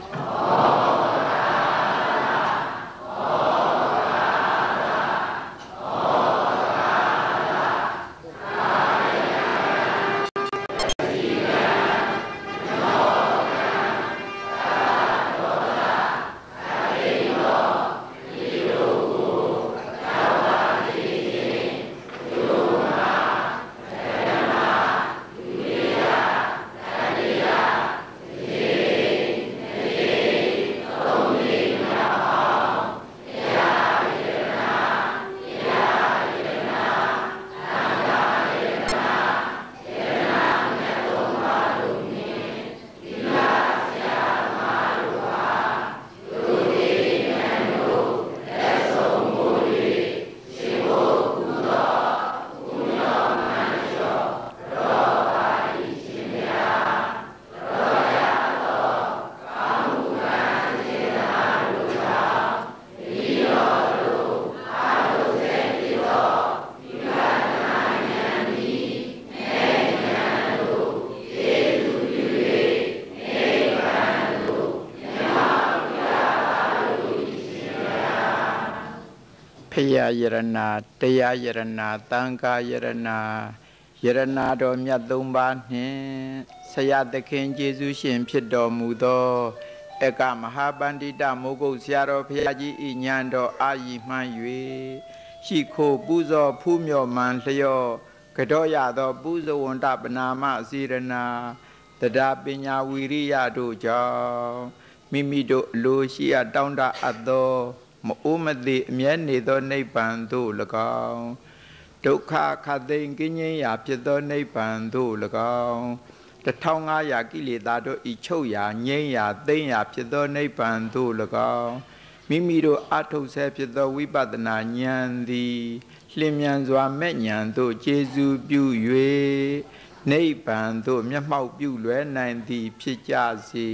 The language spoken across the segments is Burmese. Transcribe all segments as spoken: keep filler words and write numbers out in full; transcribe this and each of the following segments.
พยายรณาเตยายรณาตังกายรณายรณาดอมยัดตุมบานหิสยามตะเคนเจสุเชียนผิดดอมูโตเอกมหาบัณฑิตโมกุสยาโรพยาจีอิญานโดอายิมันเวชิโคปุโซผู้มีมันเลียวกระโดยาโตปุโซวันตาปนามาสีรณาตดาปิญญาวิริยะดูจามิมิโดโลชียตองดาอัตโตมอุมติเมียนิโตนิพพานตุละกองဒုက္ခခတ်သိမ်းကင်းငြိမ်းရာဖြစ်သောနိဗ္ဗာန်သို့၎င်းတထောင်ငါးရာကိလေသာတို့ဤချုပ်ရာငြိမ်းရာသိမ်းရာဖြစ်သောနိဗ္ဗာန်သို့၎င်းမိမိတို့အထုတ်ဆဲဖြစ်သောဝိပဿနာဉာဏ်သည်လျင်မြန်စွာမဲ့ဉာဏ်သို့ကျေစုပြု၍နိဗ္ဗာန်သို့မျက်မှောက်ပြုလွယ်နိုင်သည်ဖြစ်ကြစေ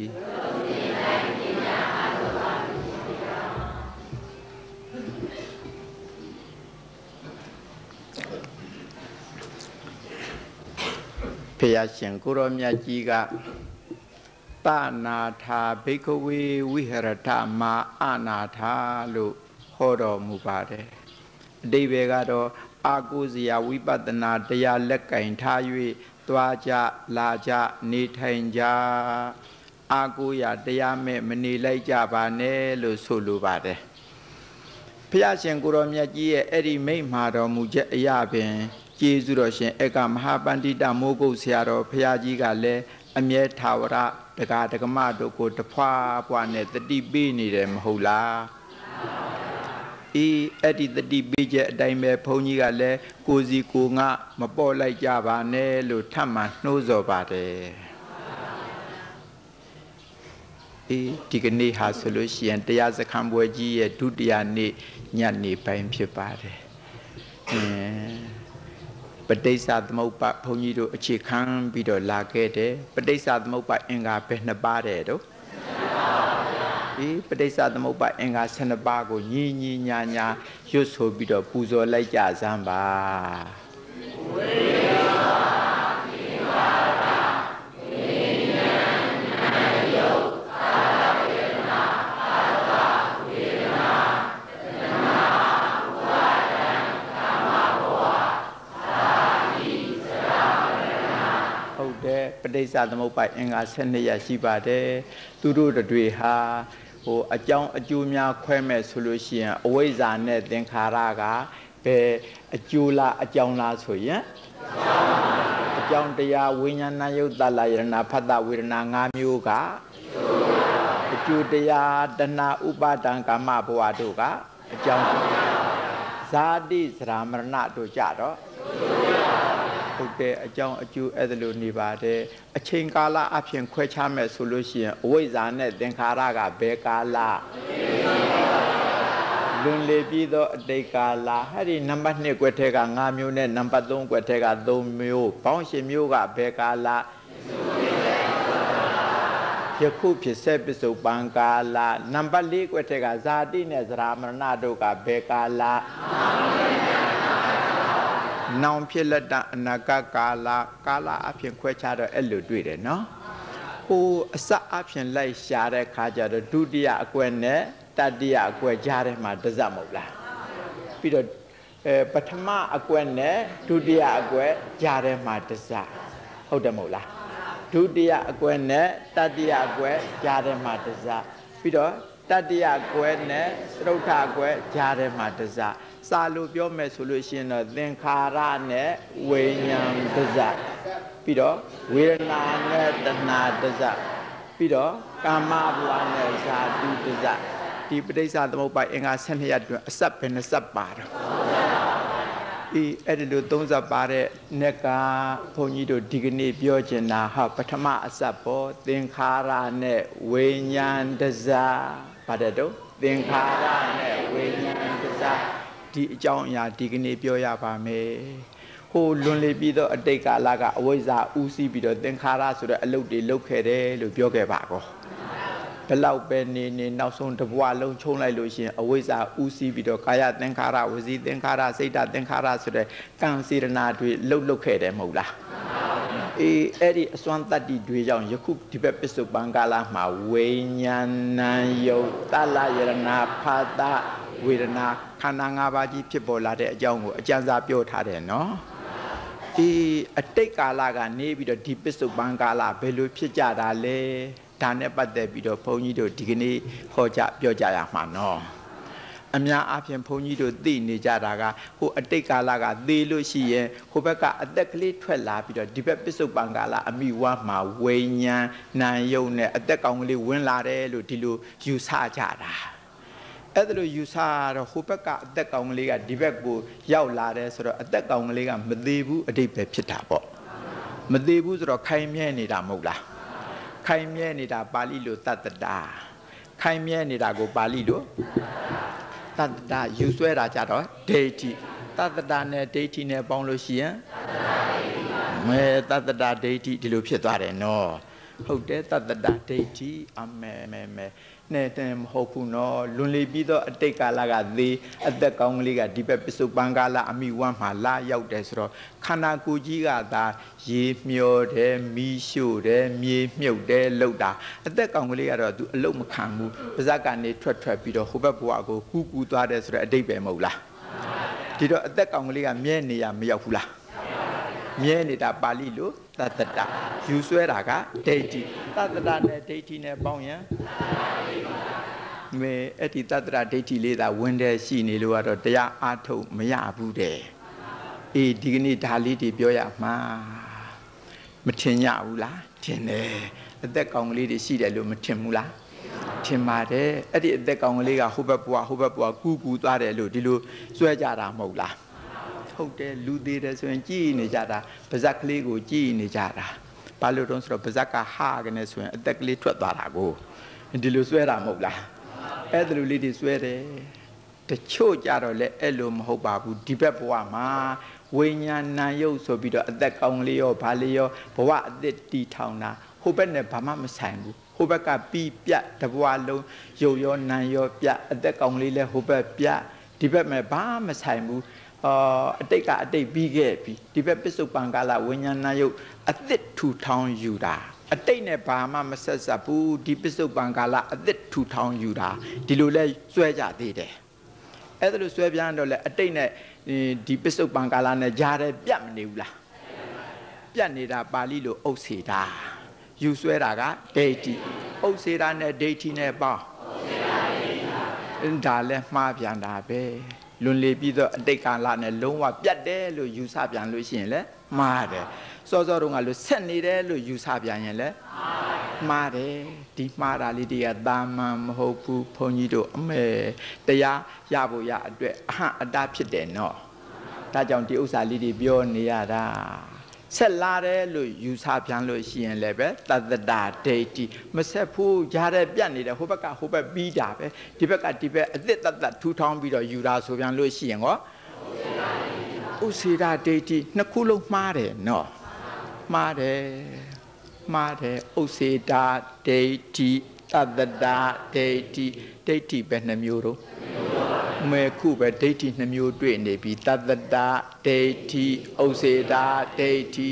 พยาเสียงกุรมีจีกะตานาธาภิกขเววิหรธามาอานาธาลุโหดอมุปาเดอดีเวกาโดอากุสยาวิปัตนาตยาเล็กไก่ทายุตวาจะลาจะนิทัยจาอากุยาตยาเมมณีไลจาบาเนลุสุลุบาเดพยาเสียงกุรมีจีเอเอริไม่มาดอมุเจอยาเป็นเจสุรเชนเอกมหาปันติตาโมกุสยาโรพยาจีกาเลอเมทาวระตกาตกมาโดโกตพาปวานเนตติปีนี่เดมหูลาอีเอติตติปีเจไดเมพงကြီးကလည်းကိုစီကိုငါမပေါ်လိုက်ကြပါနဲ့လို့ထပ်မံနှိုးဆော်ပါတယ်အေးဒီကနေ့ဟာဆိုလို့ရှိရင်တရားစခန်းပွဲကြီးရဲ့ဒုတိယနေ့ညနေပိုင်းဖြစ်ပါတယ်အင်းပဋိစ္စသမုပ္ပါဘုန်းကြီးတို့အခြေခံပြီးတော့လာခဲ့တယ်ပဋိစ္စသမုပ္ပါအင်္ဂါဘယ်နှစ်ပါးတဲ့တို့ဒီပဋိစ္စသမုပ္ပါအင်္ဂါဆယ်နှစ်ပါးကိုညီညီညာညာရွတ်ဆိုပြီးတော့ပူဇော်လိုက်ကြစမ်းပါဝေယောတိပါဒာဝိညာဏယုတ်အာရဝေနာအာဝဝေနာတဏှာဝါဒံကာမဘဝဟုတ်တယ်ပဋိစ္စသမုပ္ပါအင်္ဂါဆယ်နှစ်ရရှိပါတယ်သူတို့တွေဟာဟိုအကြောင်းအကျိုးများခွဲမဲ့ဆိုလို့ရှိရင်အဝိဇ္ဇာနဲ့သင်္ခါရကဘယ်အကျိုးလားအကြောင်းလားဆိုရင်အကြောင်းတရားဝိညာဏယုတ်တလယရဏဖတ်တဝေဒနာ၅မျိုးကအကျိုးတရားတဏှာဥပါဒံကာမဘဝတို့ကအကြောင်းဇာတိစရာမရဏတို့ကြတော့ဟုတ်တယ်အကြောင်းအကျိုးအဲ့ဒါလိုနေပါတယ်အချိန်ကာလအဖြစ်ခွဲခြားမဲ့ဆိုလို့ရှိရင်အဝိဇ္ဇာနဲ့သင်္ခါရကဘယ်ကာလလွန်လေပြီးတော့အတိတ်ကာလအဲ့ဒီနံပါတ်နှစ်ကွက်ထဲက၅မျိုးနဲ့နံပါတ်သုံးကွက်ထဲက၃မျိုးပေါင်းရှင်မျိုးကဘယ်ကာလယခုဖြစ်စေပစ္စုပန်ကာလနံပါတ်၄ကွက်ထဲကဇာတိနဲ့ဇရာမရဏတို့ကဘယ်ကာလနောင်ဖြစ်လက်တအနာဂတ်ကာလကာလအဖြစ်ခွဲခြားတော့အဲ့လိုတွေ့တယ်နော် who sa option like share kaja the dudia aquene tadia aquajare madazamobla. Peter Patama aquene dudia aqua jare madaza. Hodamola. Dudia aquene tadia aqua jare madaza. Peter tadia aquene rota aqua jare madaza. Salubio me solution of then carane William Daza. Pido, we're not the Nadaza. Pido, Kama Buana Daza. Deep days are the mobile in our semi sub and a sub bar. He edited those about it, Neka, Ponido, Digni, Biogena, Patama Asapo, then carane William Daza. Padado, then carane William Daza. ဒီအကြောင်းအရာဒီကနေ့ပြောရပါမယ်ဟိုလွန်လေပြီးတော့အတိတ်ကာလကအဝိဇ္ဇာဦးစီးပြီးတော့သင်္ခါရဆိုတဲ့အလုပ်တွေလုပ်ခဲ့တယ်လို့ပြောခဲ့ပါကောဘလောက်ပဲနေနေနောက်ဆုံးတစ်ဘဝလုံးချုံလိုက်လို့ရှိရင်အဝိဇ္ဇာဦးစီးပြီးတော့ကာယသင်္ခါရဝစီသင်္ခါရစိတ်ဓာတ်သင်္ခါရဆိုတဲ့ကံစေတနာတွေလှုပ်လှုပ်ခဲ့တယ်မဟုတ်လားအေးအဲ့ဒီအစွမ်းတတ္တိတွေကြောင့်ယခုဒီဘက်ပစ္စုပန်ကာလမှာဝိညာဏယုတ်တလယရဏဖာတဝေဒနာခန္ဓာ၅ပါးကြီးဖြစ်ပေါ်လာတဲ့အကြောင်းကိုအကျဉ်းစားပြောထားတယ်နော်ဒီအတိတ်ကာလကနေပြီးတော့ဒီပစ္စုပန်ကာလဘယ်လိုဖြစ်ကြတာလဲဒါနဲ့ပတ်သက်ပြီးတော့ဘုန်းကြီးတို့ဒီကနေ့ဟောကြားပြောကြရမှာနော်အများအားဖြင့်ဘုန်းကြီးတို့သိနေကြတာကဟိုအတိတ်ကာလကသေလို့ရှိရင်ဟိုဘက်ကအသက်ကလေးထွက်လာပြီးတော့ဒီဘက်ပစ္စုပန်ကာလအမိဝါမှာဝိညာဉ်နာယုံနဲ့အသက်ကောင်ကလေးဝင်လာတယ်လို့ဒီလိုယူဆကြတာအဲ့ဒါလို့ယူဆတော့ဟိုဘက်ကအသက်ကောင်ကလေးကဒီဘက်ကိုရောက်လာတယ်ဆိုတော့အသက်ကောင်ကလေးကမသေးဘူးအတိတ်ပဲဖြစ်တာပေါ့မသေးဘူးဆိုတော့ခိုင်မြဲနေတာမဟုတ်လားခိုင်မြဲနေတာပါဠိလိုတတ္တတာခိုင်မြဲနေတာကိုပါဠိလိုတတ္တတာယူဆွဲတာကြတော့ဒိဋ္ဌိတတ္တတာနဲ့ဒိဋ္ဌိနဲ့ပေါင်းလို့ရှိရင်မဲတတ္တတာဒိဋ္ဌိဒီလိုဖြစ်သွားတယ်နော်ဟုတ်တယ်တတ္တတာဒိဋ္ဌိအမဲမဲမဲနဲ့တည်းမဟုတ်ဘူးနော်လွန်လေပြီးတော့အတိတ်ကာလကသေးအသက်ကောင်းကလေးကဒီဘက်ပစ္စုပန်ကာလအမိဝမ်းမှာလာရောက်တယ်ဆိုတော့ခန္ဓာကိုယ်ကြီးကသာရေမျောတယ်မီးရှို့တယ်မြေမြုပ်တယ်လှုပ်တာအသက်ကောင်းကလေးကတော့သူအလုံးမခံဘူးပါဇက်ကနေထွက်ထွက်ပြီးတော့ဟိုဘက်ဘဝကိုကူးကူးသွားတယ်ဆိုတော့အတိတ်ပဲမဟုတ်လားဒီတော့အသက်ကောင်းကလေးကမြဲနေရမရောက်ဘူးလားမြဲနေတာပါဠိလိုတတ္တတာယူဆွဲတာကဒိဋ္ဌိတတ္တတာနဲ့ဒိဋ္ဌိနဲ့ပေါင်းရင်မေအဲ့ဒီတတ္တရာဒိဋ္ဌိလေးသာဝင်တဲ့ရှိနေလို့ကတော့တရားအားထုတ်မရဘူးတဲ့အေးဒီကနေ့ဒါလေးတွေပြောရမှာမထင်ရဘူးလားထင်တယ်အသက်ကောင်ကလေးတွေရှိတယ်လို့မထင်ဘူးလားထင်ပါတယ်အဲ့ဒီအသက်ကောင်ကလေးကဟိုဘက်ဘွားဟိုဘက်ဘွားကူးကူးသွားတယ်လို့ဒီလိုစွဲကြတာမဟုတ်လားဟုတ်တယ်လူသေးတယ်ဆိုရင်ကြည်နေကြတာပါဇက်ကလေးကိုကြည်နေကြတာဘာလို့တုံးဆိုတော့ပါဇက်ကဟာကနေဆိုရင်အသက်ကလေးထွက်သွားတာကိုဒီလိုစွဲတာမဟုတ်လားအဲ့ဒါလိုလေးတွေဆွဲတယ်တချို့ကြတော့လေအဲ့လိုမဟုတ်ပါဘူးဒီဘက်ဘဝမှာဝိညာဏနာယုတ်ဆိုပြီးတော့အသက်ကောင်းလေးရောဗာလေးရောဘဝအသက်တီထောင်တာဟိုဘက်နဲ့ဘာမှမဆိုင်ဘူးဟိုဘက်ကပြီးပြတ်တဘဝလုံးရုပ်ရောနာရောပြတ်အသက်ကောင်းလေးလဲဟိုဘက်ပြတ်ဒီဘက်မှာဘာမှမဆိုင်ဘူးအာအတိတ်ကအတိတ်ပြီးခဲ့ပြီဒီဘက်ပစ္စုပန်ကာလဝိညာဏနာယုတ်အသက်ထူထောင်ယူတာအတိတ်နဲ့ဘာမှမဆက်ဆက်ဘူးဒီပစ္စုပန်ကာလအသက်ထူထောင်ယူတာဒီလိုလဲစွဲကြသေးတယ်အဲ့ဒါလို့စွဲပြန်တော့လဲအတိတ်နဲ့ဒီပစ္စုပန်ကာလနဲ့ကြားတယ်ပြတ်မနေဘူးလားပြတ်နေတာပါဠိလိုဥစ္စေတာယူစွဲတာကဒိဋ္ဌိဥစ္စေတာနဲ့ဒိဋ္ဌိနဲ့ပေါင်းဒါလဲမှားပြန်တာပဲလွန်လေပြီးတော့အတိတ်ကာလနဲ့လုံးဝပြတ်တယ်လို့ယူဆပြန်လို့ရှိရင်လဲမှားတယ်စောစောတုန်းကလို့ဆက်နေတယ်လို့ယူဆပြန်ရင်လဲမှားတယ်ဒီမှားတာလေးတွေကတာမန်မဟုတ်ဘူးဘုန်းကြီးတို့အမေတရားရဖို့ရအတွက်အဟံအတားဖြစ်တယ်နော်ဒါကြောင့်ဒီဥစ္စာလေးတွေပြောနေရတာဆက်လာတယ်လို့ယူဆပြန်လို့ရှိရင်လည်းပဲတတ္တတာဒိဋ္ဌိမဆက်ဘူးကြားတယ်ပြတ်နေတယ်ဟိုဘက်ကဟိုဘက်ပြီးတာပဲဒီဘက်ကဒီဘက်အသစ်တတ္တထူထောင်ပြီးတော့ယူတာဆိုပြန်လို့ရှိရင်ဟောဥစေတာဒိဋ္ဌိနှစ်ခုလုံးမှားတယ်နော်မှားတယ်မှားတယ်ဥစေတာဒိဋ္ဌိတတ္တတာဒိဋ္ဌိဒိဋ္ဌိပဲနှမျိုးတော့မေခုပဲဒိဋ္ဌိနှမျိုးတွေ့နေပြီတတ္တတာဒိဋ္ဌိဥစေတာဒိဋ္ဌိဟ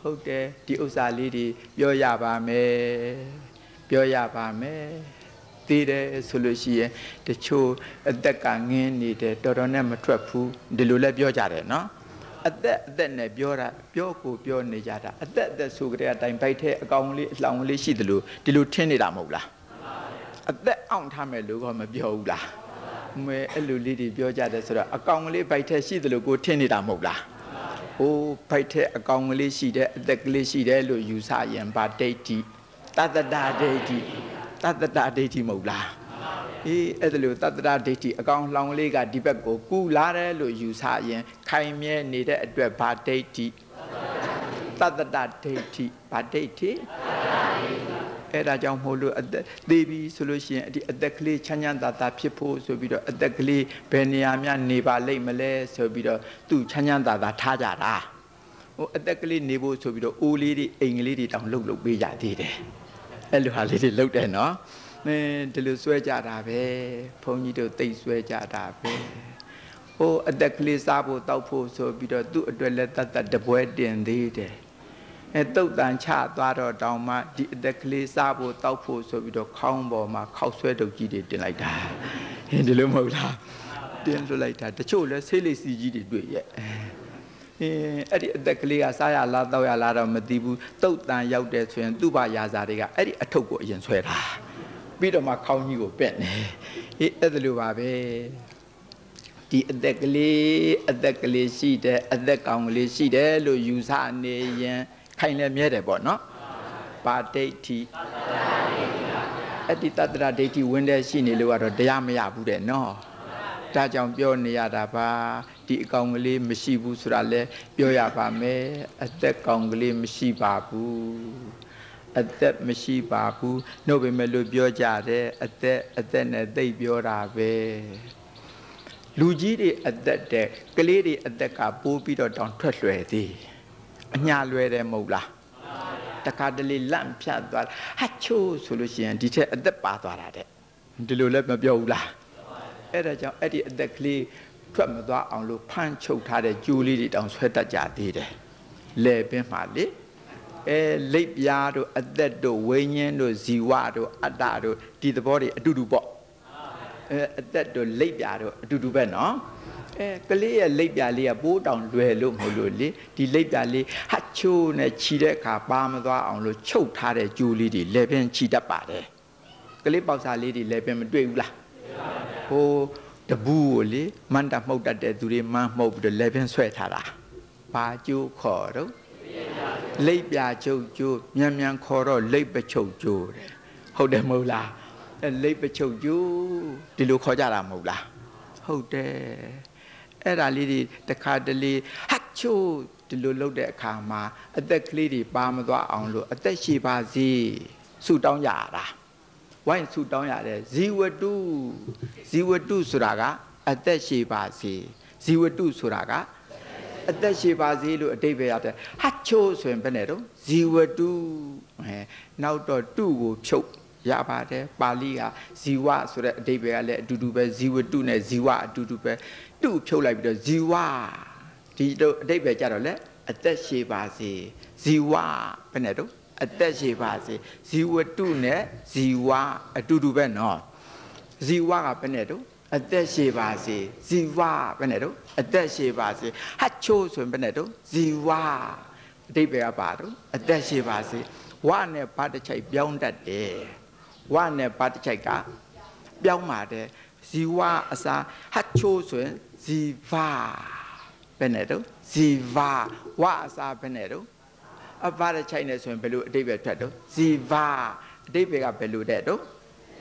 ဟုတ်တယ်ဒီဥစ္စာလေးတွေပြောရပါမယ်ပြောရပါမယ်သိတယ်ဆိုလို့ရှိရင်တချို့အသက်ကငင်းနေတယ်တော်တော်နဲ့မထွက်ဘူးဒီလိုလဲပြောကြတယ်နော်အသက်အသက်နဲ့ပြောတာပြောကိုပြောနေကြတာအသက်အသက်ဆိုကြတဲ့အတိုင်းဘိုက်ထဲအကောင်လေးအလောင်လေးရှိတယ်လို့ဒီလိုထင်နေတာမဟုတ်လားအသက်အောင်ထားမယ်လို့ကမပြောဘူးလားမဲအဲ့လိုလေးတွေပြောကြတယ်ဆိုတော့အကောင်လေးဘိုက်ထဲရှိတယ်လို့ကိုထင်နေတာမဟုတ်လားအိုးဘိုက်ထဲအကောင်လေးရှိတယ်အသက်ကလေးရှိတယ်လို့ယူဆရင်ဗာဒိဋ္ဌိတတ္တတာဒိဋ္ဌိတတ္တတာဒိဋ္ဌိမဟုတ်လားအေးအဲ့ဒါလို့တတ္တတာဒိဋ္ဌိအကောင်လောင်လေးကဒီဘက်ကိုကူလာတယ်လို့ယူဆရင်ခိုင်မြဲနေတဲ့အတွက်ဗာဒိဋ္ဌိတတ္တတာဒိဋ္ဌိဗာဒိဋ္ဌိအဲ့ဒါကြောင့်မို့လို့အသက်သေးပြီဆိုလို့ရှိရင်ဒီအသက်ကလေးချမ်းချမ်းသာသာဖြစ်ဖို့ဆိုပြီးတော့အသက်ကလေးဘယ်နေရာများနေပါလိမ့်မလဲဆိုပြီးတော့သူ့ချမ်းချမ်းသာသာထားကြတာဟိုအသက်ကလေးနေဖို့ဆိုပြီးတော့အိုးလေးတွေအိမ်ကလေးတွေတောင်လှုပ်လှုပ်ပေးကြသေးတယ်အဲ့လိုဟာလေးတွေလှုပ်တယ်နော်မင်းဒီလိုဆွဲကြတာပဲဘုန်းကြီးတို့သိဆွဲကြတာပဲဟိုအသက်ကလေးစားဖို့တောက်ဖို့ဆိုပြီးတော့သူ့အတွက်လည်းတတ်တတ်တပွဲတင်သေးတယ်အဲတုတ်တန်ချသွားတော့တောင်မှဒီအသက်ကလေးစားဖို့တောက်ဖို့ဆိုပြီးတော့ခေါင်းပေါ်မှာခောက်ဆွဲတုတ်ကြီးတွေတင်လိုက်တာဟင်ဒီလိုမဟုတ်လားတင်လွှတ်လိုက်တာတချို့လဲဆေးလိပ်စီကြီးတွေတွေ့ရဲ့အင်းအဲ့ဒီအသက်ကလေးကစားရလားတောက်ရလားတော့မသိဘူးတုတ်တန်ရောက်တယ်ဆိုရင်သူ့ဘာရာဇာတွေကအဲ့ဒီအထုပ်ကိုအရင်ဆွဲတာပြီးတော့မှခေါင်းကြီးကိုပက်နေဟေးအဲ့ဒါလိုပါပဲဒီအသက်ကလေးအသက်ကလေးရှိတယ်အသက်ကောင်ကလေးရှိတယ်လို့ယူဆနေရင်ခိုင်လည်းမြဲတယ်ပေါ့နော်ပါဒိဋ္ဌိအဲ့ဒီတတ္တရဒိဋ္ဌိဝင်တဲ့ရှိနေလို့ကတော့တရားမရဘူးတဲ့နော်ဒါကြောင့်ပြောနေရတာပါဒီအကောင်ကလေးမရှိဘူးဆိုတာလဲပြောရပါမယ်အသက်ကောင်ကလေးမရှိပါဘူးအသက်မရှိပါဘူးနှုတ်ပေမဲ့လို့ပြောကြတယ်အသက်အသက်နဲ့သိပ်ပြောတာပဲလူကြီးတွေအသက်တဲ့ကလေးတွေအသက်ကပိုးပြီးတော့တောင်ထွက်လွယ်သေးအညာလွယ်တယ်မဟုတ်လားတခါတလေလန့်ဖြတ်သွားဟာချိုးဆိုလို့ရှိရင်ဒီထက်အသက်ပါသွားတာတဲ့ဒီလိုလည်းမပြောဘူးလားအဲ့ဒါကြောင့်အဲ့ဒီအသက်ကလေးထွက်မသွားအောင်လို့ဖမ်းချုပ်ထားတဲ့ကျိုးလေးတွေတောင်ဆွဲတတ်ကြသေးတယ်လဲပင်မှာလေအဲလိပ်ပြားတို့အသက်တို့ဝိညာဉ်တို့ဇီဝတို့အတ္တတို့ဒီသဘောတွေအတူတူပေါ့အဲအသက်တို့လိပ်ပြားတို့အတူတူပဲနော်အဲကလေးရဲ့လိပ်ပြားလေးကပိုးတောင်လွယ်လို့မဟုတ်လို့လေဒီလိပ်ပြားလေးဟတ်ချိုးနဲ့ခြိတဲ့အခါပါမသွားအောင်လို့ချုပ်ထားတဲ့ကျိုးလေးတွေလဲပင်ခြိတတ်ပါတယ်ကလေးပေါက်စာလေးတွေလဲပင်မတွေ့ဘူးလားဟိုတပူးကိုလေမန္တမှုတ်တတ်တဲ့သူတွေမန်းမှုတ်ပြီးတော့လဲပင်ဆွဲထားတာဘာကျိုးခေါ်တော့လိပ်ပြာချုပ်ကျိုးမြန်မြန်ခေါ်တော့လိပ်ပချုပ်ကျိုးတဲ့ဟုတ်တယ်မဟုတ်လားအဲလိပ်ပချုပ်ကျိုးဒီလိုခေါ်ကြတာမဟုတ်လားဟုတ်တယ်အဲ့ဒါလေးတွေတခါတလေဟတ်ချိုးဒီလိုလုပ်တဲ့အခါမှာအသက်ကလေးတွေပါမသွားအောင်လို့အသက်ရှိပါစေဆူတောင်းကြတာဝိုင်းဆူတောင်းရတယ်ဇီဝတုဇီဝတုဆိုတာကအသက်ရှိပါစေဇီဝတုဆိုတာကအသက်ရှိပါစေလို့အတိတ်ပဲရတယ်ဟတ်ချိုးဆိုရင်ဘယ်နဲ့တော့ဇီဝတုအဲနောက်တော့တုကိုဖြုတ်ရပါတယ်ပါဠိကဇီဝဆိုတဲ့အတိတ်ပဲကလည်းအတူတူပဲဇီဝတုနဲ့ဇီဝအတူတူပဲတုဖြုတ်လိုက်ပြီးတော့ဇီဝဒီတော့အတိတ်ပဲကြတော့လေအသက်ရှိပါစေဇီဝဘယ်နဲ့တော့အသက်ရှိပါစေဇီဝတုနဲ့ဇီဝအတူတူပဲနော်ဇီဝကဘယ်နဲ့တော့အသက်ရှိပါစေဇီဝဘယ်နဲ့တော့အသက်ရှိပါစေဟတ်ချိုးဆိုရင်ဘယ်နဲ့တော့ဇီဝအတိတ်ပဲကပါတော့အသက်ရှိပါစေဝနဲ့ဘာတစ်ချိုက်ပြောင်းတတ်တယ်ဝနဲ့ဘာတစ်ချိုက်ကပြောင်းပါတယ်ဇီဝအစားဟတ်ချိုးဆိုရင်ဇီဝဘယ်နဲ့တော့ဇီဝဝအစားဘယ်နဲ့တော့အဘာတစ်ချိုက်နဲ့ဆိုရင်ဘယ်လိုအတိတ်ပဲထွက်တော့ဇီဝအတိတ်ပဲကဘယ်လိုတဲ့တော့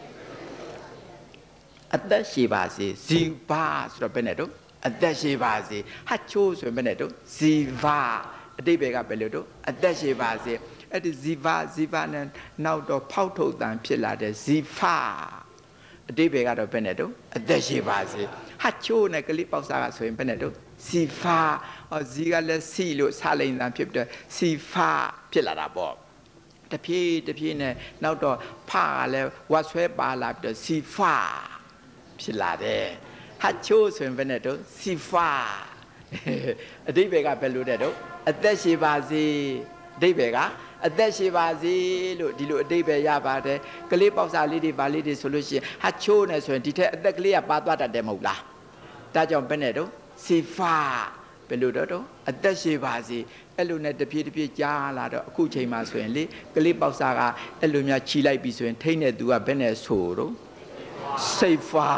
အသက်ရှိပါစေဇီဝဆိုတော့ဘယ်နဲ့တော့အသက်ရှိပါစေဟတ်ချိုးဆိုရင်ဘယ်နဲ့တော့ဇီဝအတိတ်ပဲကဘယ်လိုတော့အသက်ရှိပါစေအဲ့ဒီဇီဝဇီဝနဲ့နောက်တော့ဖောက်ထုတ်တန်ဖြစ်လာတဲ့ဇီဖအတိတ်ပဲကတော့ဘယ်နဲ့တော့အသက်ရှိပါစေဟတ်ချိုးနဲ့ကလေးပေါက်စားကဆိုရင်ဘယ်နဲ့တော့ဇီဖဟောဇီကလည်းစီလို့ဆလိန်တန်ဖြစ်တဲ့ဇီဖဖြစ်လာတာပေါ့တဖြည်းတဖြည်းနဲ့နောက်တော့ဖကလည်းဝတ်ဆွဲပါလာပြီးတော့ဇီဖဖြစ်လာတယ်ဟတ်ချိုးဆိုရင်ဘယ်နဲ့တော့ဇီဖအတိတ်ပဲကဘယ်လိုတဲ့တော့အသက်ရှိပါစေဒိဗ္ဗေကအသက်ရှိပါစေလို့ဒီလိုအဓိပ္ပာယ်ရပါတယ်ကလေးပေါက်စာလေးတွေဗာလေးတွေဆိုလို့ရှိရင်ဟာချိုးနေဆိုရင်ဒီထက်အသက်ကလေးကပါသွားတတ်တယ်မဟုတ်လားဒါကြောင့်ဘယ်နဲ့တော့စီဖာဘယ်လိုတော့တော့အသက်ရှိပါစေအဲ့လိုနဲ့တပြေးတပြေးကြားလာတော့အခုချိန်မှာဆိုရင်လေကလေးပေါက်စာကအဲ့လိုများခြိလိုက်ပြီဆိုရင်ထိတ်နေသူကဘယ်နဲ့ဆိုတော့စိတ်ဖာ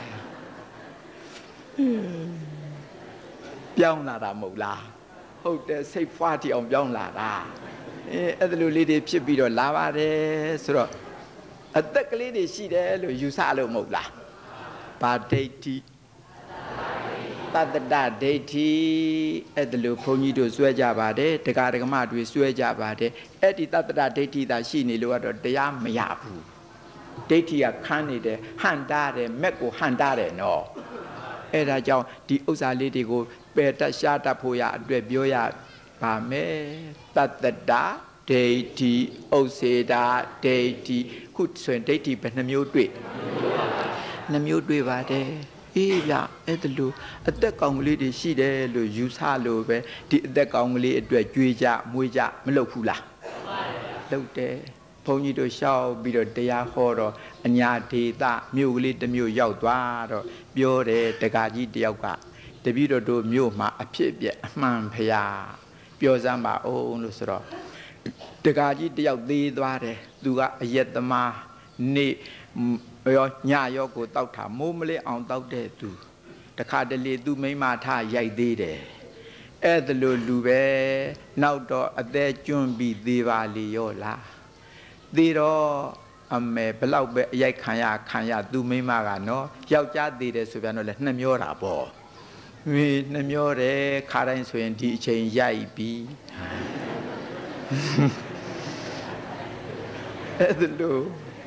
ပြောင်းလာတာမဟုတ်လားဟုတ်တယ်စိတ်ဖာတီအောင်ပြောင်းလာတာအဲအဲ့ဒါလိုလေးတွေဖြစ်ပြီးတော့လာပါတယ်ဆိုတော့အသက်ကလေးတွေရှိတယ်လို့ယူဆလို့မဟုတ်လားဘာဒိဋ္ဌိတတ္တဒိဋ္ဌိအဲ့ဒါလိုဘုန်းကြီးတို့စွဲကြပါတယ်ဒကာဒကမတွေစွဲကြပါတယ်အဲ့ဒီတတ္တဒိဋ္ဌိသာရှိနေလို့ကတော့တရားမရဘူးဒိဋ္ဌိကခန်းနေတယ်ဟန်တားတယ်မက်ကိုဟန်တားတယ်နော်အဲ့ဒါကြောင့်ဒီဥစ္စာလေးတွေကိုပယ်တတ်ရှားတတ်ဖို့ရအတွက်ပြောရပါမယ်တတ္တဒဒိဋ္ဌိဥစ္စေတာဒိဋ္ဌိခုဆိုရင်ဒိဋ္ဌိဘယ်နှမျိုးတွေ့နှမျိုးတွေ့ပါတယ်အေးဗျအဲ့ဒါလို့အသက်ကောင်ကလေးတွေရှိတယ်လို့ယူဆလို့ပဲဒီအသက်ကောင်ကလေးအတွက်ကြွေးကြမွေးကြမလုပ်ဘူးလားလုပ်တယ်ဘုန်းကြီးတို့ရှောက်ပြီးတော့တရားဟောတော့အညာဒေသမြို့ကလေးတစ်မြို့ရောက်သွားတော့ပြောတယ်တက္ကကြီးတယောက်ကတပည့်တော်တို့မြို့မှာအဖြစ်အပျက်အမှန်ဖျားပြောစမ်းပါအောင်လို့ဆိုတော့တက္ကကြီးတယောက်သေးသွားတယ်သူကအယက်သမားနေရောညရောကိုတောက်တာမိုးမလေးအောင်တောက်တဲ့သူတခါတလေသူမိမထရိုက်သေးတယ်အဲ့ဒါလိုလူပဲနောက်တော့အသက်ကျွန်းပြီးသေးပါလေရောလားသေးတော့အမေဘလောက်ပဲအရိုက်ခံရခံရသူမိမကနော်ယောက်ျားသေးတယ်ဆိုပြန်တော့လေနှမျောတာပေါ့ဝေနှမျောတယ်ခါတိုင်းဆိုရင်ဒီအချိန်ရိုက်ပြီးအဲ့ဒါလို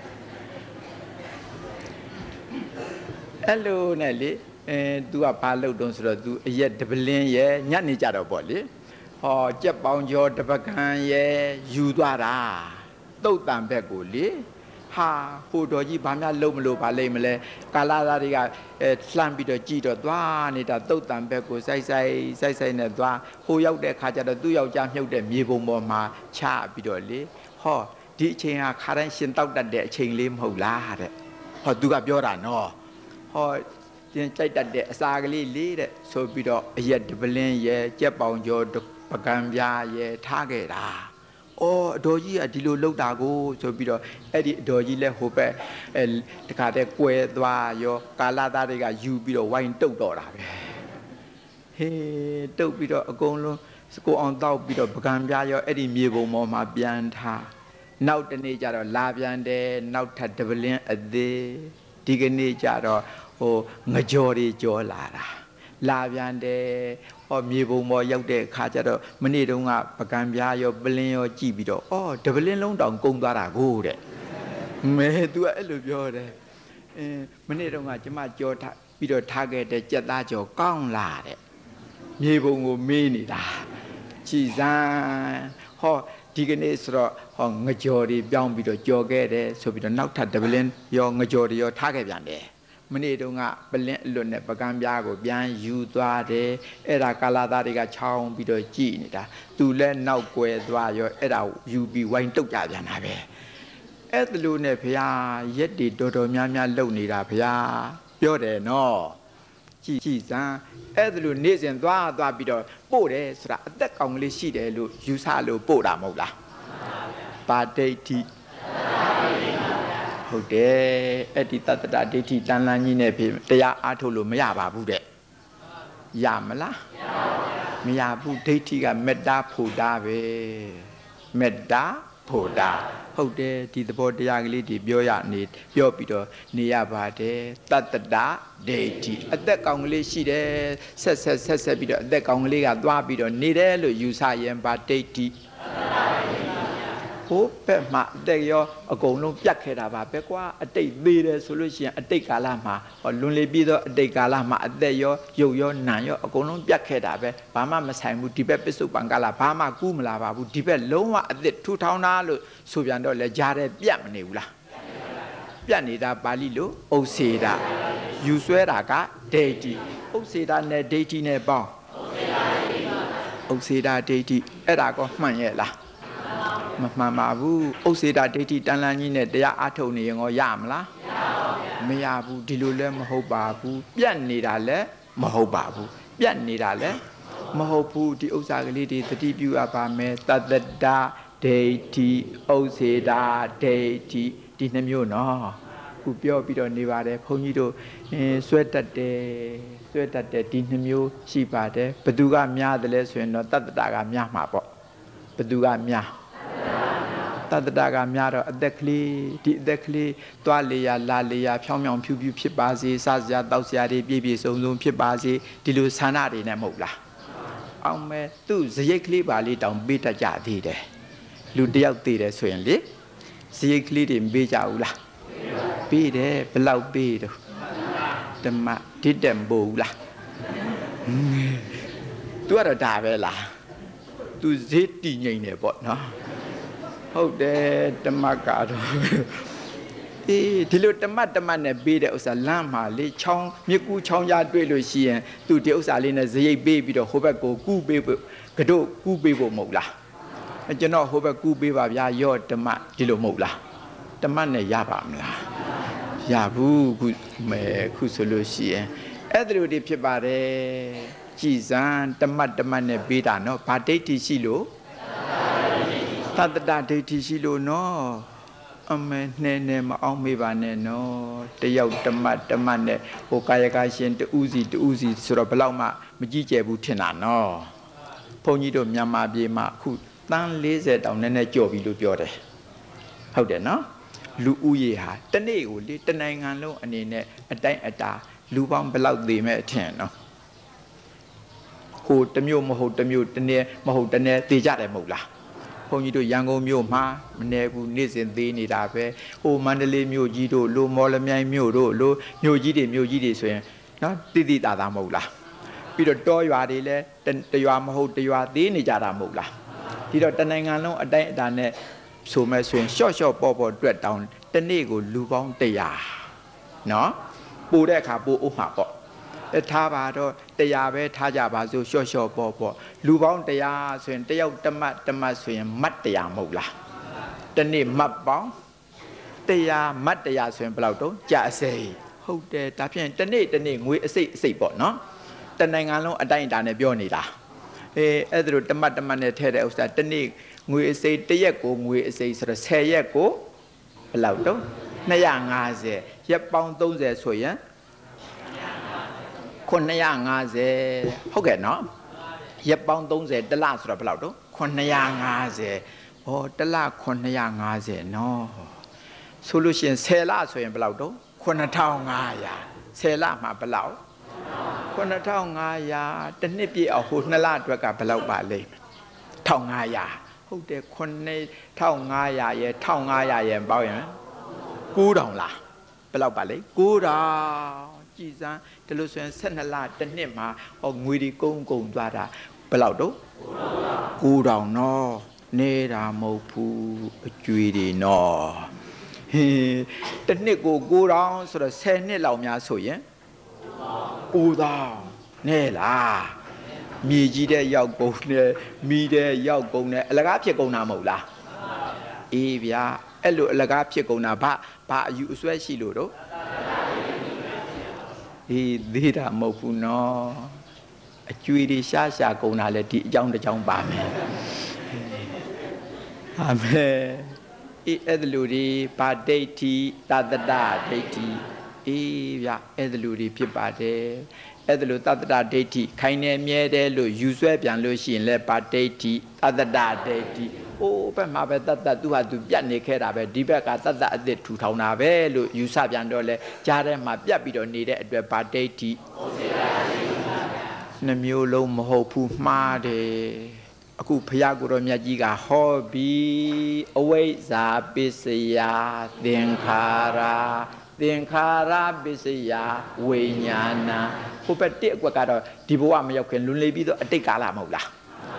အဲ့လိုနဲ့လေအဲ तू ကဘာလုပ်တုံးဆိုတော့ तू အရက်တပလင်းရဲ့ညနေကြတော့ပေါ့လေဟောကြက်ပေါင်ကျော်တပကံရဲ့ယူသွားတာတုတ်တန်ဘက်ကိုလေဟာဟိုတော်ကြီးဘာမှလုံးမလို့ပါလိမ့်မလဲကာလာသားတွေကအဲလှမ်းပြီးတော့ကြည်တော့သွားနေတာတုတ်တန်ဘက်ကိုစိုက်စိုက်စိုက်စိုက်နဲ့သွားဟိုရောက်တဲ့ခါကျတော့သူ့ယောက်ျားမြုပ်တဲ့မြေပုံပေါ်မှာချပြီးတော့လေဟောဒီအချိန်ဟာခါတိုင်းရှင်တောက်တတ်တဲ့အချိန်လေးမဟုတ်လားတဲ့ဟော तू ကပြောတာနော်ဟောကျင်ကြိုက်တတ်တဲ့အစာကလေးလေးတဲ့ဆိုပြီးတော့အရက်တပလင်းရဲ့ကြက်ပေါင်ကျော်ပကံပြားရဲ့ထားခဲ့တာအော်အတော်ကြီးကဒီလိုလှုပ်တာကိုဆိုပြီးတော့အဲ့ဒီအတော်ကြီးလဲဟိုဘက်အဲတခါတည်းကွဲသွားရောကာလာသားတွေကယူပြီးတော့ဝိုင်းတုတ်တော့တာပဲဟေးတုတ်ပြီးတော့အကုန်လုံးကိုအောင်တောက်ပြီးတော့ပကံပြားရောအဲ့ဒီမြေပုံပေါ်မှာပြန်ထားနောက်တနေ့ကျတော့လာပြန်တယ်နောက်ထပ်တပလင်းအသေးဒီကနေ့ကျတော့ဟိုငကြော်တွေကြော်လာတာလာပြန်တယ်ဟောမြေပုံပေါ်ရောက်တဲ့အခါကျတော့မနေ့တုန်းကပကံပြားရောပလင်းရောကြည့်ပြီးတော့အော်တပလင်းလုံးတောင်ကုန်းသွားတာကိုတဲ့မဲ तू ကအဲ့လိုပြောတယ်အင်းမနေ့တုန်းကကျမကြော်ထားပြီးတော့ထားခဲ့တဲ့ကြက်သားကြော်ကောင်းလာတဲ့မြေပုံကိုမေးနေတာကြည်စမ်းဟောဒီကနေ့ဆိုတော့ဟောငကြော်တွေပြောင်းပြီးတော့ကြော်ခဲ့တယ်ဆိုပြီးတော့နောက်ထပ်တပလင်းရောငကြော်တွေရောထားခဲ့ပြန်တယ်မနေ့တုန်းကပလင်းအလွတ်နဲ့ပကံပြားကိုပြန်ယူသွားတယ်အဲ့ဒါကာလာသားတွေကချောင်းပြီးတော့ကြည်နေတာသူလည်းနောက်ကွယ်သွားရောအဲ့ဒါယူပြီးဝိုင်းတုတ်ကြပြန်တာပဲအဲ့ဒါလိုနဲ့ဘုရားရက်တွေတော်တော်များများလုံနေတာဘုရားပြောတယ်နော်ကြည်ကြည်စမ်းအဲ့ဒါလိုနေ့စဉ်သွားသွားပြီးတော့ပို့တယ်ဆိုတာအသက်ကောင်ကလေးရှိတယ်လို့ယူဆလို့ပို့တာမဟုတ်လားပါဒိဋ္ဌိဟုတ်တယ်အဲ့ဒီတတ္တဒိဋ္ဌိတန်လန်းကြီးနဲ့တရားအားထုတ်လို့မရပါဘူးတဲ့ရမလားမရဘူးဒိဋ္ဌိကမေတ္တာဖို့တာပဲမေတ္တာဖို့တာဟုတ်တယ်ဒီသဘောတရားကလေးတွေပြောရနေပြောပြီးတော့နေရပါတယ်တတ္တဒိဋ္ဌိအသက်ကောင်ကလေးရှိတယ်ဆက်ဆက်ဆက်ဆက်ပြီးတော့အသက်ကောင်ကလေးကသွားပြီးတော့နေတယ်လို့ယူဆရင်ပါဒိဋ္ဌိဟိုဘက်မှာအတိတ်ရောအကုန်လုံးပြတ်ခဲ့တာပါပဲကွာအတိတ်သေးတယ်ဆိုလို့ရှိရင်အတိတ်ကာလမှာဟောလွန်လေပြီးတော့အတိတ်ကာလမှာအသက်ရောရုပ်ရောနာမ်ရောအကုန်လုံးပြတ်ခဲ့တာပဲဘာမှမဆိုင်ဘူးဒီဘက်ပစ္စုပန်ကာလဘာမှကူးမလာပါဘူးဒီဘက်လုံးဝအသက်ထူထောင်တာလို့ဆိုပြန်တော့လဲကြားတယ်ပြတ်မနေဘူးလားပြတ်နေတာပါဠိလိုဥစ္စေတာယူဆွဲတာကဒိဋ္ဌိဥစ္စေတာနဲ့ဒိဋ္ဌိနဲ့ပေါင်းဥစ္စေတာဒိဋ္ဌိအဲ့ဒါကောမှန်ရဲ့လားမမှန်ပါဘူးဥစ္စေတာဒိဋ္ဌိတန်လန်းကြီးနဲ့တရားအထုတ်နေရင်ရောရမလားမရဘူးဒီလိုလည်းမဟုတ်ပါဘူးပြတ်နေတာလည်းမဟုတ်ပါဘူးပြတ်နေတာလည်းမဟုတ်ဘူးဒီဥစ္စာကလေးတွေသတိပြုအပ်ပါမယ်တတ္တဒိဋ္ဌိဥစ္စေတာဒိဋ္ဌိဒီနှမျိုးနော်ခုပြောပြီးတော့နေပါတယ်ဘုန်းကြီးတို့ဆွဲတတ်တယ်ဆွဲတတ်တယ်ဒီနှမျိုးရှိပါတယ်ဘသူကများတယ်လဲဆိုရင်တော့တတ္တတာကများမှာပေါ့ဘသူကများတတ္တတာကများတော့အသက်ကလေးဒီအသက်ကလေးသွားလေရလာလေရဖြောင်းဖြောင်းဖြူဖြူဖြစ်ပါစေစားစရာတောက်စရာတွေပြည့်ပြည့်စုံစုံဖြစ်ပါစေဒီလိုဆန္ဒတွေနဲ့မဟုတ်လားအောင်မဲ့သူ့ဇရိတ်ကလေးပါလေးတောင်ပေးတတ်ကြသေးတယ်လူတယောက်သေးတယ်ဆိုရင်လေဇရိတ်ကလေးတွေမပေးကြဘူးလားပေးတယ်ဘယ်လောက်ပေးတော့ဓမ္မဒိဋ္ဌံပို့ဘူးလားသူကတော့ဒါပဲလားသူဈေးတည်ငိမ့်နေပေါ့နော်ဟုတ်တယ်ဓမ္မကတော့အေးဒီလိုဓမ္မဓမ္မနဲ့ပေးတဲ့ဥစ္စာလမ်းမှာလေချောင်းမြကူချောင်းရတွေ့လို့ရှိရင်သူဒီဥစ္စာလေးနဲ့ဇရိတ်ပေးပြီးတော့ဟိုဘက်ကိုကူးပေးဖို့ကတော့ကူးပေးဖို့မဟုတ်လားကျွန်တော်ဟိုဘက်ကူးပေးပါဗျာရော့ဓမ္မဒီလိုမဟုတ်လားဓမ္မနဲ့ရပါမလားရဘူးခုမဲခုဆိုလို့ရှိရင်အဲ့ဒါလိုတွေဖြစ်ပါတယ်ကြည်စံဓမ္မဓမ္မနဲ့ပေးတာနော်ဗာဒိဋ္ဌိရှိလို့သတ္တတဒိဋ္ဌိရှိလို့နော်အမေနဲ့နဲ့မအောင်မေးပါနဲ့နော်တယောက်ဓမ္မဓမ္မနဲ့ဟိုကာယကရှင်တူးစီတူးစီဆိုတော့ဘလောက်မှမကြည့်ကြဘူးထင်တာနော်ဘုန်းကြီးတို့မြန်မာပြည်မှာအခုတန်း၄၀တောင်နဲ့နဲ့ကြော်ပြီလို့ပြောတယ်ဟုတ်တယ်နော်လူဦးရေဟာတနေ့ကိုလေတနိုင်ငံလုံးအနေနဲ့အတိုင်းအတာလူပေါင်းဘယ်လောက်သေးမဲ့အထင်နော်ဟိုတမျိုးမဟုတ်တမျိုးတနေ့မဟုတ်တနေ့သေးကြတယ်မဟုတ်လားဘုန်းကြီးတို့ရန်ကုန်မြို့မှာမနေဘူးနေ့စဉ်သေးနေတာပဲဟိုမန္တလေးမြို့ကြီးတို့လိုမော်လမြိုင်မြို့တို့လိုမြို့ကြီးတွေမြို့ကြီးတွေဆိုရင်နော်တိတိတာတာမဟုတ်လားပြီးတော့တောရွာတွေလည်းတရွာမဟုတ်တရွာသေးနေကြတာမဟုတ်လားဒီတော့တနိုင်ငံလုံးအတိုင်းအတာနဲ့ဆိုမဲ့ဆိုရင်ရှော့ရှော့ပေါ့ပေါ့တွက်တောင်းတနေ့ကိုလူပေါင်းတရာနော်ပို့တဲ့အခါပို့ဥမှာပေါ့အဲထားပါတော့တရားပဲထားကြပါစို့ရှော့ရှော့ပေါ့ပေါ့လူပေါင်းတရားဆိုရင်တယောက်တမတ်တမတ်ဆိုရင်မတ်တရားမဟုတ်လားတနေ့မတ်ပေါင်းတရားမတ်တရားဆိုရင်ဘယ်လောက်တော့ကြာအစိဟုတ်တယ်ဒါဖြင့်တနေ့တနေ့ငွေအစိတ်အစိတ်ပေါ့နော်တနိုင်ငံလုံးအတိုင်းအတာနဲ့ပြောနေတာအေးအဲ့ဒါလိုတမတ်တမတ်နဲ့ထဲတဲ့ဥစ္စာတနေ့ငွေအစိတ်တရက်ကိုငွေအစိတ်ဆိုတော့ဆယ်ရက်ကိုဘယ်လောက်တော့နှစ်ရာငါးဆယ်ရက်ပေါင်းသုံးဆယ်ဆိုရင်ခုနှစ်ရာငါးဆယ်ဟုတ်ကဲ့နော်ရက်ပေါင်းသုံးဆယ်တစ်လဆိုတော့ဘယ်လောက်တော့ခုနှစ်ရာငါးဆယ်ဟောတစ်လခုနှစ်ရာငါးဆယ်နော်ဆိုလို့ရှိရင်ဆယ်လဆိုရင်ဘယ်လောက်တော့ခုနှစ်ထောင်ငါးရာဆယ်လမှာဘယ်လောက်ခုနှစ်ထောင်ငါးရာတစ်နှစ်ပြည့်အောင်ဟိုနှစ်လအတွက်ကဘယ်လောက်ပါလိမ့်မယ်ထောင်ငါးရာဟုတ်တယ်ခုနှစ်ထောင်ငါးရာရဲ့ထောင်ငါးရာရဲ့ပေါင်းရင်ကိုးထောင်လားဘယ်လောက်ပါလဲကိုးထောင်ကြည်စမ်းဒီလိုဆိုရင်ဆယ်နှစ်လတစ်နှစ်မှာဟောငွေဒီကုန်းကုန်းသွားတာဘယ်လောက်တော့ကိုးထောင်နော်နေတာမဟုတ်ဘူးအကျွေးတွေနော်ဟင်းတစ်နှစ်ကိုကိုးထောင်ဆိုတော့ဆယ်နှစ်လောက်များဆိုရင်ကိုးထောင်နဲလားမြေကြီးတဲ့ရောက်ကုန်နဲ့မိတဲ့ရောက်ကုန်နဲ့အလကားဖြစ်ကုန်တာမဟုတ်လားအေးဗျာအဲ့လိုအလကားဖြစ်ကုန်တာဘာဘာအယူအဆွဲရှိလို့တော့အေးသေးတာမဟုတ်ဘူးနော်အကျွေးတွေရှားရှားကုန်တာလေဒီအကြောင်းတစ်ကြောင်းပါမယ်အာမင်အေးအဲ့လိုတွေဘာဒိဋ္ဌိသတ္တတဒိဋ္ဌိအေးဗျာအဲ့လိုတွေဖြစ်ပါတယ်အဲ့ဒါလို့တတ္တဒိဋ္ဌိခိုင်နေမြဲတယ်လို့ယူဆွဲပြန်လို့ရှိရင်လည်းဗာဒိဋ္ဌိတတ္တဒိဋ္ဌိအိုးဘက်မှာပဲတတ္တသူဟာသူပြတ်နေခဲ့တာပဲဒီဘက်ကတတ္တအသစ်ထူထောင်တာပဲလို့ယူဆပြန်တော့လဲကြားထဲမှာပြတ်ပြီးတော့နေတဲ့အတွက်ဗာဒိဋ္ဌိနှမျိုးလုံးမဟုတ်ဘူးမှားတယ်အခုဘုရားကိုယ်တော်မြတ်ကြီးကဟောပြီးအဝိဇ္ဇာပစ္စယသင်္ခါရသင်္ခါရပစ္စယဝိညာဏဟိုဘက်တစ်အကွက်ကတော့ဒီဘဝမရောက်ခင်လွန်လေပြီးတော့အတိတ်ကာလမဟုတ်လား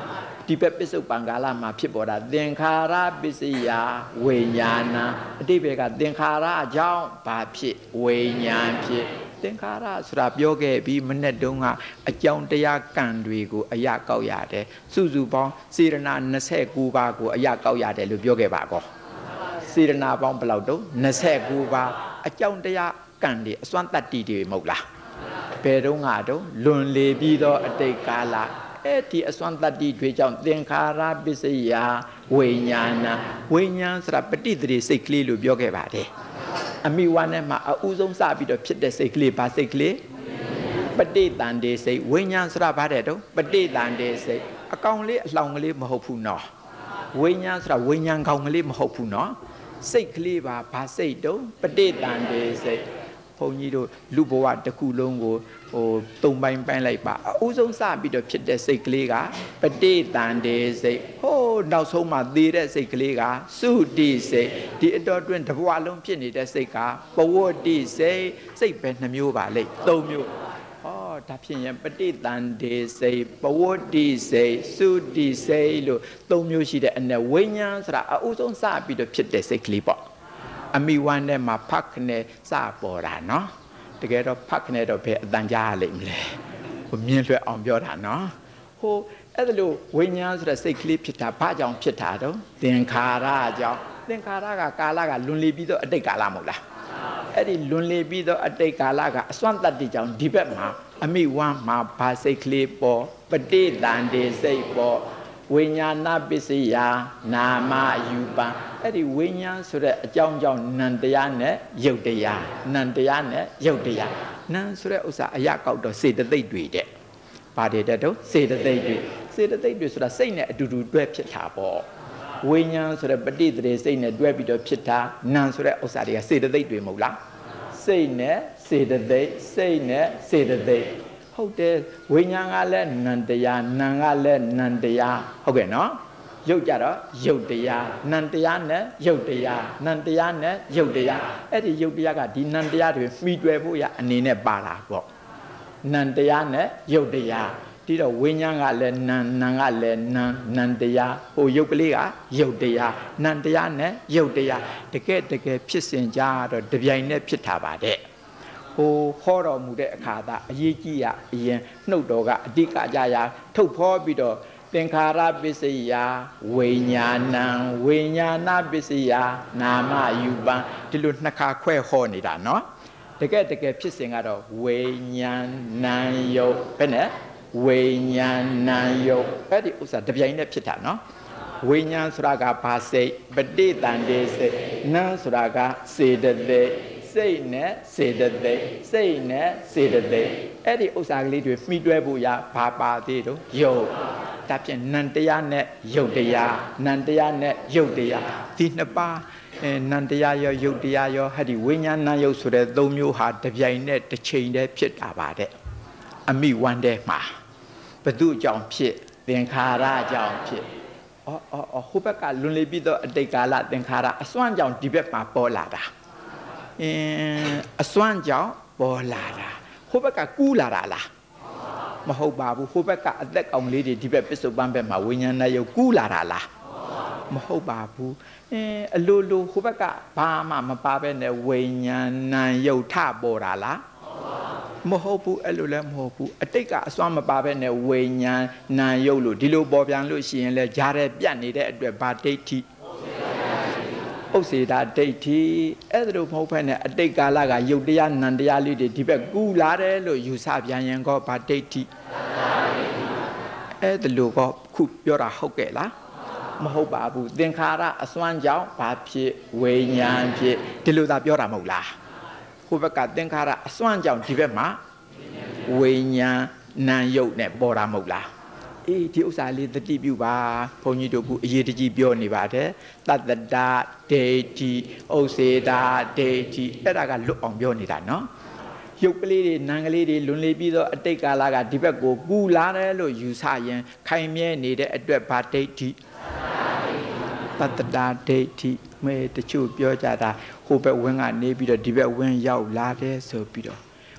ဒီဘက်ပစ္စုပန်ကာလမှာဖြစ်ပေါ်တာသင်္ခါရပစ္စယဝိညာဏအတိပ္ပယ်ကသင်္ခါရအကြောင်းဘာဖြစ်ဝိညာဉ်ဖြစ်သင်္ခါရဆိုတာပြောခဲ့ပြီးမနေ့တုန်းကအကြောင်းတရားကံတွေကိုအရာကောက်ရတယ်စုစုပေါင်းစေရနာยี่สิบเก้าပါးကိုအရာကောက်ရတယ်လို့ပြောခဲ့ပါကောစေရနာပေါင်းဘယ်လောက်တုန်းยี่สิบเก้าပါးအကြောင်းတရားကံတွေအစွမ်းတတ္တိတွေမဟုတ်လားဘယ်တုန်းကတော့လွန်လေပြီးတော့အတိတ်ကာလအဲ့ဒီအစွမ်းတတ္တိတွေကြောင့်သင်္ခါရပစ္စယဝိညာဏဝိညာဉ်ဆိုတာပဋိသန္ဓေစိတ်ကလေးလို့ပြောခဲ့ပါတယ်အမိဝါနဲ့မှာအဦးဆုံးစပြီးတော့ဖြစ်တဲ့စိတ်ကလေးဘာစိတ်ကလေးပဋိသန္ဓေစိတ်ဝိညာဉ်ဆိုတာဘာတဲ့တော့ပဋိသန္ဓေစိတ်အကောင်လေးအလောင်ကလေးမဟုတ်ဘူးနော်ဝိညာဉ်ဆိုတာဝိညာဉ်ကောင်ကလေးမဟုတ်ဘူးနော်စိတ်ကလေးပါဘာစိတ်တော့ပဋိသန္ဓေစိတ်ဘုန်းကြီးတို့လူဘဝတစ်ခုလုံးကိုဟိုသုံးပိုင်းပိုင်းလိုက်ပါအဦးဆုံးစပြီးတော့ဖြစ်တဲ့စိတ်ကလေးကပဋိသန္ဓေစိတ်ဟိုးနောက်ဆုံးမှသေတဲ့စိတ်ကလေးကသုတိစိတ်ဒီအတော်တွင်တစ်ဘဝလုံးဖြစ်နေတဲ့စိတ်ကပဝတ္တိစိတ်စိတ်ပဲနှမျိုးပါလေသုံးမျိုးဟောဒါဖြစ်ရင်ပဋိသန္ဓေစိတ်ပဝတ္တိစိတ်သုတိစိတ်လို့သုံးမျိုးရှိတဲ့အ내ဝိညာဉ်ဆိုတာအဦးဆုံးစပြီးတော့ဖြစ်တဲ့စိတ်ကလေးပေါ့အမိဝမ်းထဲမှာဖတ်ခနဲ့စပေါ်တာနော်တကယ်တော့ဖတ်ခနဲ့တော့ဘယ်အတန်ကြားရလိမ့်မလဲဟိုမြင်လွှဲအောင်ပြောတာနော်ဟိုအဲ့ဒါလို့ဝိညာဉ်ဆိုတဲ့စိတ်ကလေးဖြစ်တာဘာကြောင့်ဖြစ်တာတော့သင်္ခါရကြောင့်သင်္ခါရကကာလကလွန်လေပြီးတော့အတိတ်ကာလမဟုတ်လားအဲ့ဒီလွန်လေပြီးတော့အတိတ်ကာလကအစွမ်းတတ္တိကြောင့်ဒီဘက်မှာအမိဝမ်းမှာဘာစိတ်ကလေးပေါ်ပဋိသန္ဓေစိတ်ပေါ်ဝိညာဏပစ္စယနာမယူပံအဲ့ဒီဝိညာဉ်ဆိုတဲ့အကြောင်းကြောင့်နံတရားနဲ့ယုတ်တရားနံတရားနဲ့ယုတ်တရားနံဆိုတဲ့ဥစ္စာအရာကောက်တော့စေတသိက်တွေတဲ့ဘာတွေတဲ့တော့စေတသိက်တွေစေတသိက်တွေဆိုတာစိတ်နဲ့အတူတူတွဲဖြစ်တာပေါ့ဝိညာဉ်ဆိုတဲ့ပဋိသန္ဓေစိတ်နဲ့တွဲပြီးတော့ဖြစ်တာနံဆိုတဲ့ဥစ္စာတွေကစေတသိက်တွေမဟုတ်လားစိတ်နဲ့စေတသိက်စိတ်နဲ့စေတသိက်ဟုတ်တယ်ဝိညာဉ်ကလည်းနံတရားနံကလည်းနံတရားဟုတ်ကဲ့နော်ရုပ်ကြတော့ရုပ်တရားနံတရားနဲ့ရုပ်တရားနံတရားနဲ့ရုပ်တရားအဲ့ဒီရုပ်တရားကဒီနံတရားတွေမှီတွယ်ဖို့ရအနေနဲ့ပါတာပေါ့နံတရားနဲ့ရုပ်တရားဒီတော့ဝိညာဉ်ကလည်းနံနံကလည်းနံနံတရားဟိုရုပ်ကလေးကရုပ်တရားနံတရားနဲ့ရုပ်တရားတကယ်တကယ်ဖြစ်စဉ်ကြတော့တပြိုင်နဲ့ဖြစ်တာပါတဲ့ဟိုဟောတော်မူတဲ့အခါသာအရေးကြီးရအရင်နှုတ်တော်ကအဓိကကြရာထုတ်ဖော်ပြီးတော့သင်္ခါရပစ္စယဝိညာဏံဝိညာဏပစ္စယနာမယူပံဒီလိုနှစ်ခါခွဲဟောနေတာနော်တကယ်တကယ်ဖြစ်စဉ်ကတော့ဝိညာဏံယုတ်ဘယ်နဲ့ဝိညာဏံယုတ်အဲ့ဒီဥစ္စာတပြိုင်နဲ့ဖြစ်တာနော်ဝိညာဉ်ဆိုတာကဘာစိတ်ပဋိသန္ဓေစိတ်နံဆိုတာကစေတသိက်စိတ်နဲ့စေတသိက်စိတ်နဲ့စေတသိက်အဲ့ဒီဥစ္စာကလေးတွေမှီတွဲဖို့ရဘာပါသေးတော့ယုတ်ဒါဖြင့်နံတရားနဲ့ယုတ်တရားနံတရားနဲ့ယုတ်တရားဒီနှစ်ပါးအဲနံတရားရောယုတ်တရားရောဟာဒီဝိညာဏယုတ်ဆိုတဲ့သုံးမျိုးဟာတပြိုင်နဲ့တစ်ချိန်တည်းဖြစ်တာပါတဲ့အမိဝမ်းထဲမှာဘု து အကြောင်းဖြစ်သင်္ခါရအကြောင်းဖြစ်အော်အော်အော်ဟိုဘက်ကလွန်လေပြီးတော့အတိတ်ကာလသင်္ခါရအစွမ်းကြောင့်ဒီဘက်မှာပေါ်လာတာအင်းအစွမ်းကြောင့်ပေါ်လာတာဟိုဘက်ကကူးလာတာလားမဟုတ်ပါဘူးဟိုဘက်ကအသက်ကောင်လေးတွေဒီဘက်ပစ္စုပန်ဘက်မှာဝိညာဏယုတ်ကူးလာတာလားမဟုတ်ပါဘူးအင်းအလိုလိုဟိုဘက်ကဘာမှမပါပဲနဲ့ဝိညာဏယုတ်ထပေါ်တာလားမဟုတ်ဘူးအဲ့လိုလည်းမဟုတ်ဘူးအတိတ်ကအစွမ်းမပါပဲနဲ့ဝိညာဏယုတ်လို့ဒီလိုပေါ်ပြန်လို့ရှိရင်လဲဂျားတဲ့ပြတ်နေတဲ့အတွက်ဗာဒိဋ္ဌိဥစ္စေတာဒိဋ္ဌိအဲ့ဒါလို့မဟုတ်ဖက်နဲ့အတိတ်ကာလကယုတ်တရားနံတရားလေးတွေဒီဘက်ကူးလာတယ်လို့ယူဆပြန်ရင်ကောဗာဒိဋ္ဌိအဲ့ဒါလို့ကောခုပြောတာဟုတ်ကဲ့လားမဟုတ်ပါဘူးသင်္ခါရအစွမ်းကြောင့်ဘာဖြစ်ဝိညာဉ်ဖြစ်ဒီလိုသာပြောတာမဟုတ်လားဟိုဘက်ကသင်္ခါရအစွမ်းကြောင့်ဒီဘက်မှာဝိညာဉ်နာယုတ်နဲ့ပေါ်တာမဟုတ်လားအေးဒီဥစ္စာလေးသတိပြုပါဘုန်းကြီးတို့ကအရေးတကြီးပြောနေပါတယ်တတ္တဒဒိဋ္ဌိဥစ္စေတာဒိဋ္ဌိအဲ့ဒါကလွတ်အောင်ပြောနေတာနော်ရုပ်ကလေးတွေနာမ်ကလေးတွေလွန်လေပြီးတော့အတိတ်ကာလကဒီဘက်ကိုကူလာတယ်လို့ယူဆရင်ခိုင်မြဲနေတဲ့အတွက်ဗာဒိဋ္ဌိတတ္တဒဒိဋ္ဌိမဲတချို့ပြောကြတာဟိုဘက်ဝင်းကနေပြီးတော့ဒီဘက်ဝင်းရောက်လာတယ်ဆိုပြီးတော့ဟ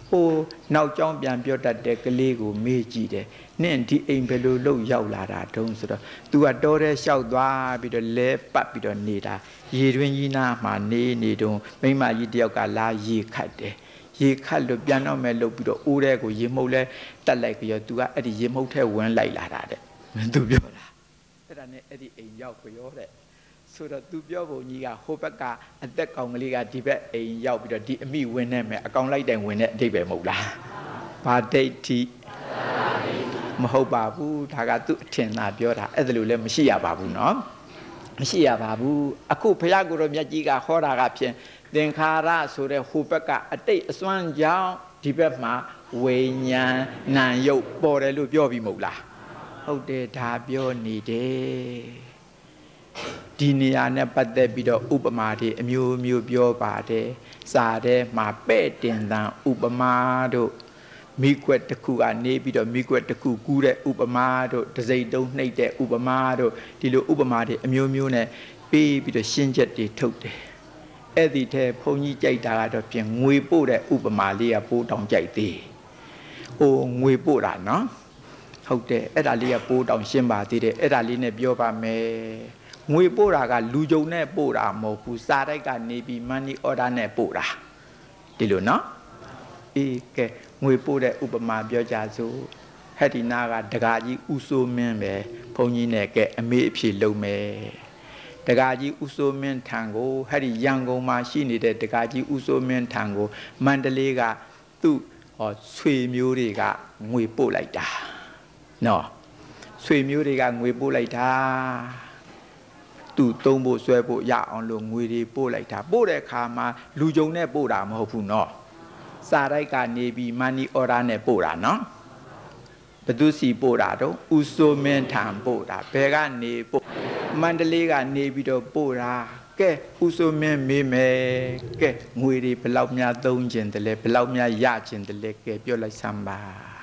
ဟိုနောက်ကြောင်းပြန်ပြောတတ်တဲ့ကလေးကိုမေးကြည့်တယ်နင့်ဒီအိမ်ဘယ်လိုလုပ်ရောက်လာတာတုံးဆိုတော့ तू ကတော်တဲ့လျှောက်သွားပြီးတော့လဲပတ်ပြီးတော့နေတာရေတွင်းကြီးနားမှာနေနေတုံးမိမကြီးတယောက်ကလာရေခတ်တယ်ရေခတ်လို့ပြန်တော့မဲ့လုပ်ပြီးတော့အိုးတဲ့ကိုရေမှုတ်လဲတက်လိုက်ပြီးတော့ तू ကအဲ့ဒီရေမှုတ်ထဲဝင်လိုက်လာတာတဲ့ तू ပြောတာအဲ့ဒါနဲ့အဲ့ဒီအိမ်ရောက်ပြောတဲ့ဆိုတော့ तू ပြောပုံကြီးကဟိုဘက်ကအသက်ကောင်ကလေးကဒီဘက်အိမ်ရောက်ပြီးတော့ဒီအမိဝင်နေမယ်အကောင်လိုက်တိုင်ဝင်တဲ့အဓိပ္ပာယ်မဟုတ်လားဘာဒိဋ္ဌိမဟုတ်ပါဘူးဒါကသူ့အထင်သာပြောတာအဲ့ဒါလို့လည်းမရှိရပါဘူးเนาะမရှိရပါဘူးအခုဘုရားကိုယ်တော်မြတ်ကြီးကဟောတာကဖြင့်သင်္ခါရဆိုတဲ့ဟိုဘက်ကအတိတ်အစွမ်းကြောင့်ဒီဘက်မှာဝိညာဉ်နာယုတ်ပေါ်တယ်လို့ပြောပြီးမဟုတ်လားဟုတ်တယ်ဒါပြောနေတယ်ဒီနေရာနဲ့ပတ်သက်ပြီးတော့ဥပမာတွေအမျိုးမျိုးပြောပါတယ်စာထဲမှာပဲ့တင်တန်ဥပမာတို့မိကွက်တစ်ခုကနေပြီးတော့မိကွက်တစ်ခုကူးတဲ့ဥပမာတို့တစိမ့်တုံးနှိပ်တဲ့ဥပမာတို့ဒီလိုဥပမာတွေအမျိုးမျိုးနဲ့ပေးပြီးတော့ရှင်းချက်တွေထုတ်တယ်အဲ့ဒီထဲဘုန်းကြီးကြိုက်တာကတော့ပြင်ငွေပို့တဲ့ဥပမာလေးကပိုးတောင်ကြိုက်သေးဟိုငွေပို့တာနော်ဟုတ်တယ်အဲ့ဒါလေးကပိုးတောင်ရှင်းပါသေးတယ်အဲ့ဒါလေးနဲ့ပြောပါမယ်ငွေပို့တာကလူကြုံနဲ့ပို့တာမဟုတ်ဘူးစာတိုက်ကနေပြီး money order နဲ့ပို့တာဒီလိုနော်အေးကဲငွေပို့တဲ့ဥပမာပြောကြစို့ဟဲ့ဒီနာကဒကာကြီးဥဆိုးမင်းပဲဘုန်းကြီးနဲ့ကဲအမေအဖြေလုံးမယ်ဒကာကြီးဥဆိုးမင်းထံကိုဟဲ့ဒီရန်ကုန်မှာရှိနေတဲ့ဒကာကြီးဥဆိုးမင်းထံကိုမန္တလေးကသူ့ဟောဆွေမျိုးတွေကငွေပို့လိုက်တာနော်ဆွေမျိုးတွေကငွေပို့လိုက်တာသူ့သုံးဖို့ဆွဲဖို့ရအောင်လို့ငွေတွေပို့လိုက်တာပို့တဲ့အခါမှာလူကြုံနဲ့ပို့တာမဟုတ်ဘူးနော်စာတိုက်ကနေပြီး money order နဲ့ပို့တာနော်ဘသူစီပို့တာတော့ဥဆိုမင်းထံပို့တာဘယ်ကနေပို့မန္တလေးကနေပြီးတော့ပို့တာကဲဥဆိုမင်းမေးမယ်ကဲငွေတွေဘယ်လောက်များသုံးကျင်တယ်လဲဘယ်လောက်များရကျင်တယ်လဲကဲပြောလိုက်စမ်းပါ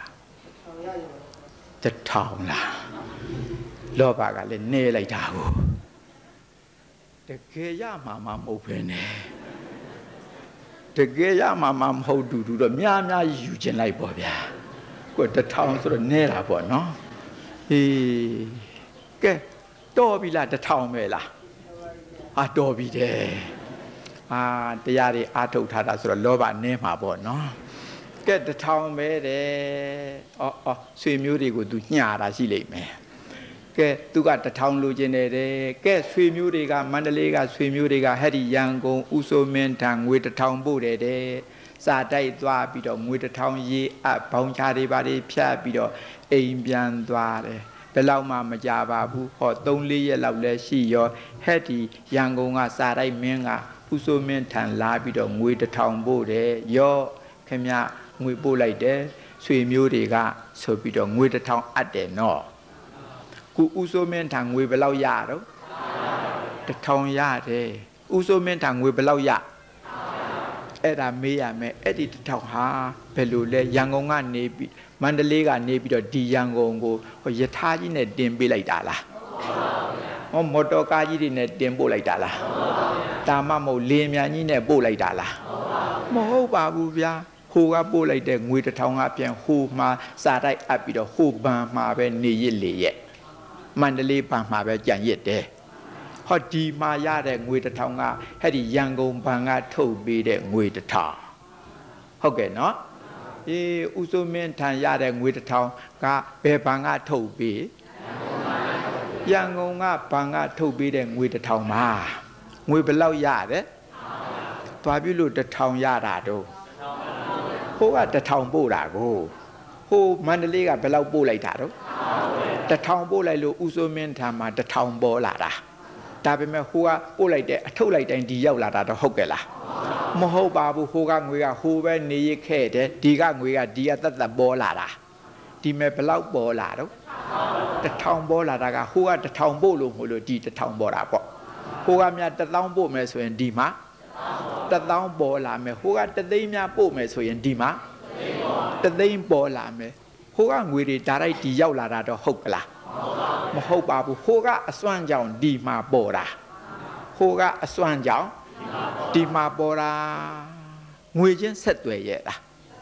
တထောင်လားလောဘကလည်းနေလိုက်တာကိုတကယ်ရမှာမဟုတ်ပဲနဲ့တကယ်ရမှာမဟုတ်တူတူတော့များများယူကျင်လိုက်ပေါ့ဗျာကိုတထောင်ဆိုတော့နဲတာပေါ့နော်အေးကဲတော်ပြီလားတထောင်ပဲလားဟာတော်ပြီတဲ့အာတရားတွေအာထုတ်ထားတာဆိုတော့လောဘနဲမှာပေါ့နော်ကဲတထောင်ပဲတဲ့အော်အော်ဆွေမျိုးတွေကိုသူညှာတာရှိလိမ့်မယ်ကဲသူကတထောင်လိုချင်တယ်တဲ့ကဲဆွေမျိုးတွေကမန္တလေးကဆွေမျိုးတွေကဟဲ့ဒီရန်ကုန်ဥဆိုမင်းထံငွေတထောင်ပို့တယ်တဲ့စာတိုက်သွားပြီးတော့ငွေတထောင်ရေးအပ်ဘောင်ချာတွေပါတွေဖြတ်ပြီးတော့အိမ်ပြန်သွားတယ်ဘယ်လောက်မှမကြပါဘူးဟောသုံးလေးရက်လောက်လဲရှိရောဟဲ့ဒီရန်ကုန်ကစာတိုက်မင်းကဥဆိုမင်းထံလာပြီးတော့ငွေတထောင်ပို့တယ်ရောခင်ဗျငွေပို့လိုက်တယ်ဆွေမျိုးတွေကဆိုပြီးတော့ငွေတထောင်အပ်တယ်နော်ခုဥဆိုမင်းထံငွေဘယ်လောက်ရတော့တထောင်ရတယ်ဥဆိုမင်းထံငွေဘယ်လောက်ရအဲ့ဒါမေးရမယ်အဲ့ဒီတထောင်ဟာဘယ်လိုလဲရန်ကုန်ကနေပြီးမန္တလေးကနေပြီးတော့ဒီရန်ကုန်ကိုဟိုယထာကြီးနဲ့တင်ပေးလိုက်တာလားဟောမော်တော်ကားကြီးတွေနဲ့တင်ပို့လိုက်တာလားတာမမဟုတ်လေမြန်ကြီးနဲ့ပို့လိုက်တာလားမဟုတ်ပါဘူးဗျာဟိုကပို့လိုက်တဲ့ငွေတထောင်ကပြန်ဟိုမှာစာတိုက်အပ်ပြီးတော့ဟိုဘန်မှာပဲနေရစ်လေရဲ့မန္တလေးဘန်မှာပဲကြံရစ်တယ်ဟောဒီမှာရတဲ့ငွေတထောင်ကဟဲ့ဒီရန်ကုန်ဘန်ကထုတ်ပေးတဲ့ငွေတထောင်ဟုတ်ကဲ့နော်အေးဥဆိုမင်းထံရတဲ့ငွေတထောင်ကဘယ်ဘန်ကထုတ်ပေးရန်ကုန်ကဘန်ကထုတ်ပေးတဲ့ငွေတထောင်မှာငွေဘယ်လောက်ရတယ်သွားပြီလို့တထောင်ရတာတော့ဟိုကတထောင်ပို့တာကိုဟိုမန္တလေးကဘယ်လောက်ပို့လိုက်တာတော့တထောင်ပို့လိုက်လို့ဥဆိုမင်းထံမှာတထောင်ပေါ်လာတာဒါပေမဲ့ဟိုကပို့လိုက်တဲ့အထုတ်လိုက်တိုင်းဒီရောက်လာတာတော့ဟုတ်ကဲ့လားမဟုတ်ပါဘူးဟိုကငွေကဟိုပဲနေရခဲ့တယ်ဒီကငွေကဒီကသက်သက်ပေါ်လာတာဒီမဲ့ဘယ်လောက်ပေါ်လာတော့တထောင်ပေါ်လာတာကဟိုကတထောင်ပို့လို့မဟုတ်လို့ဒီတထောင်ပေါ်တာပေါ့ဟိုကမြတ်တထောင်ပို့မယ်ဆိုရင်ဒီမှာတထောင်ပေါ်လာမယ်ဟိုကတသိန်းများပို့မယ်ဆိုရင်ဒီမှာတသိန်းပေါ်လာမယ်ဟိုကငွေတွေဒါလိုက်ဒီရောက်လာတာတော့ဟုတ်ကလားမဟုတ်ပါဘူးဟိုကအစွမ်းကြောင့်ဒီမှာပေါ်တာဟိုကအစွမ်းကြောင့်ဒီမှာပေါ်တာငွေချင်းဆက်သွယ်ရဲ့လား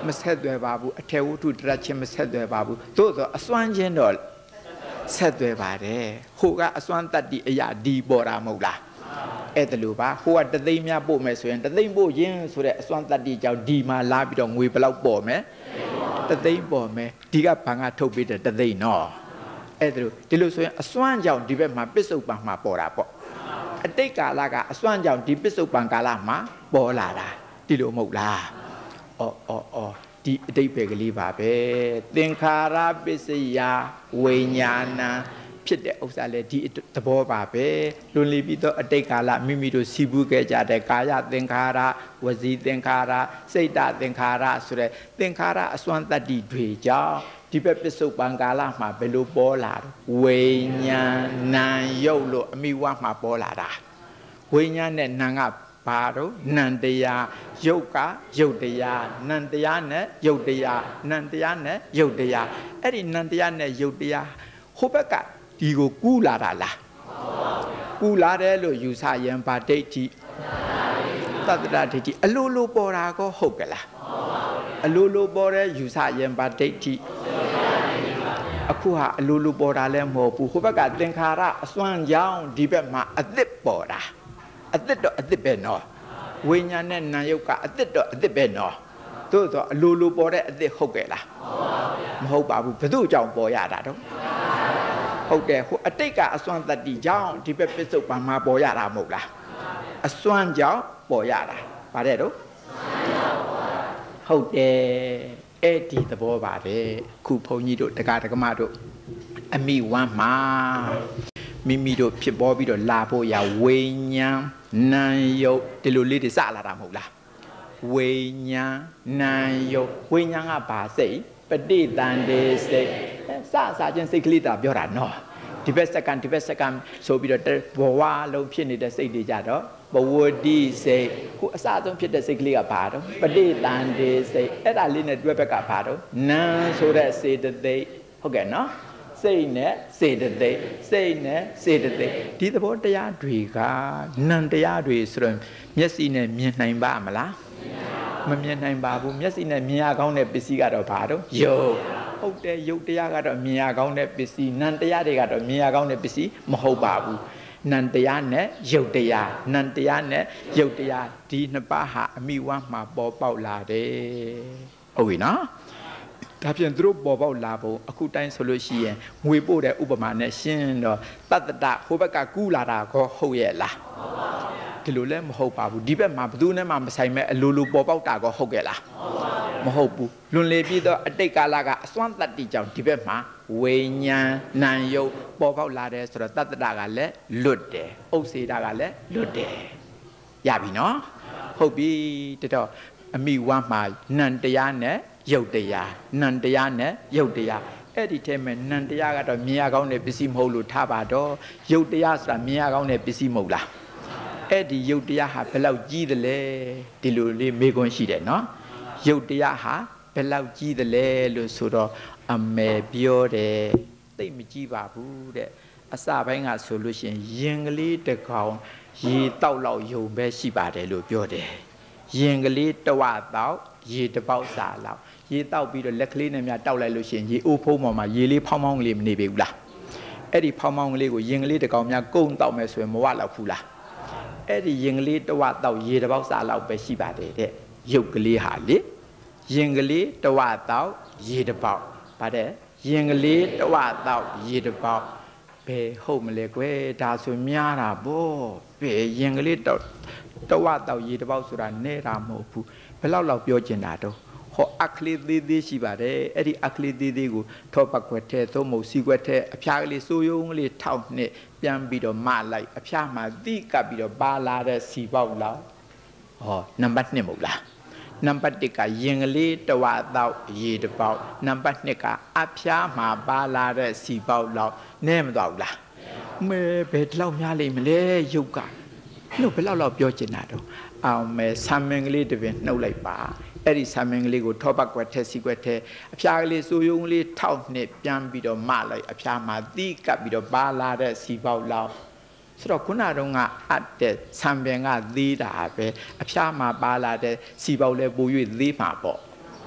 မဆက်သွယ်ပါဘူးအထေဝတ္ထုတရချင်းမဆက်သွယ်ပါဘူးသို့သောအစွမ်းချင်းတော့ဆက်သွယ်ပါတယ်ဟိုကအစွမ်းတတ္တိအရာဒီပေါ်တာမဟုတ်လားအဲ့ဒါလိုပါဟိုကတသိန်းများပို့မယ်ဆိုရင်တသိန်းပို့ရင်းဆိုတဲ့အစွမ်းတတ္တိကြောင့်ဒီမှာလာပြီးတော့ငွေဘယ်လောက်ပေါ်မယ်တသိန်းပေါ်မယ်ဒီကဘဏ်ကထုတ်ပေးတဲ့တသိန်းနော်အဲ့ဒါလိုဒီလိုဆိုရင်အစွမ်းကြောင့်ဒီဘက်မှာပစ္စုပန်မှာပေါ်တာပေါ့အတိတ်ကာလကအစွမ်းကြောင့်ဒီပစ္စုပန်ကာလမှာပေါ်လာတာဒီလိုမဟုတ်လားအော်အော်အော်ဒီအတိတ်ပဲကလေးပါပဲသင်္ခါရပစ္စယဝိညာဏဖြစ်တဲ့ဥစ္စာလေဒီသဘောပါပဲလွန်လီပြီးတော့အတိတ်ကာလမိမိတို့စီးပူးခဲ့ကြတဲ့ကာယသင်္ခါရဝစီသင်္ခါရစိတ်တသင်္ခါရဆိုတဲ့သင်္ခါရအစွမ်းတတ္တိတွေကြောင့်ဒီဘက်ပစ္စုပန်ကာလမှာဘယ်လိုပေါ်လာတော့ဝိညာဏရုပ်လို့အမိဝါမှာပေါ်လာတာဝိညာဉ်နဲ့နာကဘာတော့နံတရားရုပ်ကရုပ်တရားနံတရားနဲ့ရုပ်တရားနံတရားနဲ့ရုပ်တရားအဲ့ဒီနံတရားနဲ့ရုပ်တရားဟိုဘက်ကဒီကိုကူးလာတာလားကူးလာတယ်လို့ယူဆရင်ဗာဒိဋ္ဌိသတ္တရဒိဋ္ဌိအလိုလိုပေါ်တာကိုဟုတ်ကလားအလိုလိုပေါ်တဲ့ယူဆရင်ဗာဒိဋ္ဌိအခုဟာအလိုလိုပေါ်တာလည်းမဟုတ်ဘူးဟိုဘက်ကသင်္ခါရအစွမ်းကြောင်းဒီဘက်မှာအသစ်ပေါ်တာအသစ်တော့အသစ်ပဲနော်ဝိညာဉ်နဲ့နာယုတ်ကအသစ်တော့အသစ်ပဲနော်သို့တော့အလိုလိုပေါ်တဲ့အသစ်ဟုတ်ကဲ့လားမဟုတ်ပါဘူးဘယ်သူ့ကြောင့်ပေါ်ရတာတော့ဟုတ်တယ်ဟိုအတိတ်ကအစွမ်းတတ္တိကြောင့်ဒီဘက်ပစ္စုပန်မှာပေါ်ရတာမဟုတ်လားအစွမ်းကြောင့်ပေါ်ရတာဗါတဲ့တော့ဟုတ်တယ်အဲ့ဒီသဘောပါပဲခုဘုန်းကြီးတို့တရားဓမ္မတို့အမိဝမ်းမှာမိမိတို့ဖြစ်ပေါ်ပြီးတော့လာဖို့ရဝိညာဉ်နာယုတ်ဒီလိုလေးတွေစလာတာမဟုတ်လားဝိညာဉ်နာယုတ်ဝိညာဉ်ကဘာစိတ်ပဋိသန္ဓေစိတ်စစချင်းစိတ်ကလေးတာပြောတာနော်ဒီဘက်စက္ကန့်ဒီဘက်စက္ကန့်ဆိုပြီးတော့ဘဝလုံးဖြစ်နေတဲ့စိတ်တွေကြတော့ဘဝတိစိတ်ခုအစဆုံးဖြစ်တဲ့စိတ်ကလေးကဘာတော့ပဋိသန္ဓေစိတ်အဲ့ဒါလေးနဲ့တွဲဘက်ကဘာတော့နာဆိုတဲ့စေတသိက်ဟုတ်ကဲ့နော်စိတ်နဲ့စေတသိက်စိတ်နဲ့စေတသိက်ဒီသဘောတရားတွေကနံတရားတွေဆိုတော့မျက်စိနဲ့မြင်နိုင်ပါမလားမမြင်နိုင်ပါဘူးမျက်စိနဲ့မြင်ရကောင်းတဲ့ပစ္စည်းကတော့ဘာတော့ယုတ်ဟုတ်တယ်ယုတ်တရားကတော့မြင်ရကောင်းတဲ့ပစ္စည်းနံတရားတွေကတော့မြင်ရကောင်းတဲ့ပစ္စည်းမဟုတ်ပါဘူးနံတရားနဲ့ယုတ်တရားနံတရားနဲ့ယုတ်တရားဒီနှစ်ပါးဟာအမိဝမ်းမှာပေါ်ပေါက်လာတယ်ဟုတ်ပြီနော်ဒါဖြင့်သူတို့ပေါ်ပေါက်လာဖို့အခုတိုင်းဆိုလို့ရှိရင်ငွေပို့တဲ့ဥပမာနဲ့ရှင်းတော့တတ္တတဟိုဘက်ကကူးလာတာကောဟုတ်ရဲ့လားဒီလိုလည်းမဟုတ်ပါဘူးဒီဘက်မှာဘယ်သူနဲ့မှမဆိုင်မဲ့အလိုလိုပေါ်ပေါက်တာကောဟုတ်ကဲ့လားမဟုတ်ဘူးလွန်လေပြီးတော့အတိတ်ကာလကအစွမ်းတတ္တိကြောင့်ဒီဘက်မှာဝိညာဉ်နာယုတ်ပေါ်ပေါက်လာတယ်ဆိုတော့တတ္တတကလည်းလွတ်တယ်ဥစ္စေတာကလည်းလွတ်တယ်ရပြီနော်ဟုတ်ပြီတတော့အမိဝမ်းမှာနံတရားနဲ့ယုတ်တရားနံတရားနဲ့ယုတ်တရားအဲ့ဒီထဲမှာနံတရားကတော့မြင်ရကောင်းတဲ့ပစ္စည်းမဟုတ်လို့ထားပါတော့ယုတ်တရားဆိုတာမြင်ရကောင်းတဲ့ပစ္စည်းမဟုတ်လားအဲ့ဒီယုတ်တရားဟာဘယ်လောက်ကြီးသလဲဒီလိုလေးမေးခွန်းရှိတယ်နော်ယုတ်တရားဟာဘယ်လောက်ကြီးသလဲလို့ဆိုတော့အမေပြောတယ်သိမကြီးပါဘူးတဲ့အစပိုင်းကဆိုလို့ရှိရင်ရင်ကလေးတစ်ကောင်ရေတောက်လောက်ယုံပဲရှိပါတယ်လို့ပြောတယ်ရင်ကလေးတဝတောက်ရေတပေါက်စာလောက်ရေတောက်ပြီးတော့လက်ကလေးနဲ့များတောက်လိုက်လို့ရှိရင်ရေအိုးဖုံးပေါ်မှာရေလေးဖောင်းဖောင်းကလေးမနေပြီဘူးလားအဲ့ဒီဖောင်းဖောင်းကလေးကိုရင်ကလေးတစ်ကောင်များကုန်းတောက်မယ်ဆိုရင်မဝလောက်ဘူးလားအဲ့ဒီရင်ကလေးတဝတောက်ရေတပေါက်စာလောက်ပဲရှိပါတယ်တဲ့ရုပ်ကလေးဟာလေရင်ကလေးတဝတောက်ရေတပေါက်ဗါတဲ့ရင်ကလေးတဝတောက်ရေတပေါက်ဘယ်ဟုတ်မလဲကွယ်ဒါဆိုများတာဗောဘယ်ရင်ကလေးတောက်တဝတောက်ရေတပေါက်ဆိုတာနဲတာမဟုတ်ဘူးဘယ်လောက်လောက်ပြောကျင်တာတော့ဟောအခလေးသေးသေးရှိပါတယ်အဲ့ဒီအခလေးသေးသေးကိုထောပတ်ခွက်ထဲသို့မဟုတ်စီခွက်ထဲအဖျားကလေးစိုးရုံကလေးထောက်နှစ်ပြန်ပြီးတော့မလိုက်အဖျားမှာတိကပ်ပြီးတော့ပါလာတဲ့စီပေါက်လောက်ဟောနံပါတ်နှစ်မဟုတ်လားနံပါတ်တစ်ကရင်ကလေးတဝတောက်ရေတပေါက်နံပါတ်နှစ်ကအဖျားမှာပါလာတဲ့စီပေါက်လောက်နဲမသွားဘူးလားမဲဘယ်လောက်များလိမ့်မလဲရုပ်ကနှုတ်ဘယ်လောက်လောက်ပြောချင်တာတော့အောင်မဲဆံမင်ကလေးတပင်နှုတ်လိုက်ပါအဲ့ဒီဆံမင်ကလေးကိုထောပတ်ကွက်ထဲစီကွက်ထဲအဖျားကလေးစိုးရုံကလေးထောက်နှစ်ပြန်ပြီးတော့မလိုက်အဖျားမှာတိကပ်ပြီးတော့ပါလာတဲ့စီပေါက်လောက်ဆိုတော့ခုနတုန်းကအပ်တဲ့ဆံပင်ကသေးတာပဲအဖျားမှာပါလာတဲ့စီပေါက်လဲပို၍သေးမှာပေါ့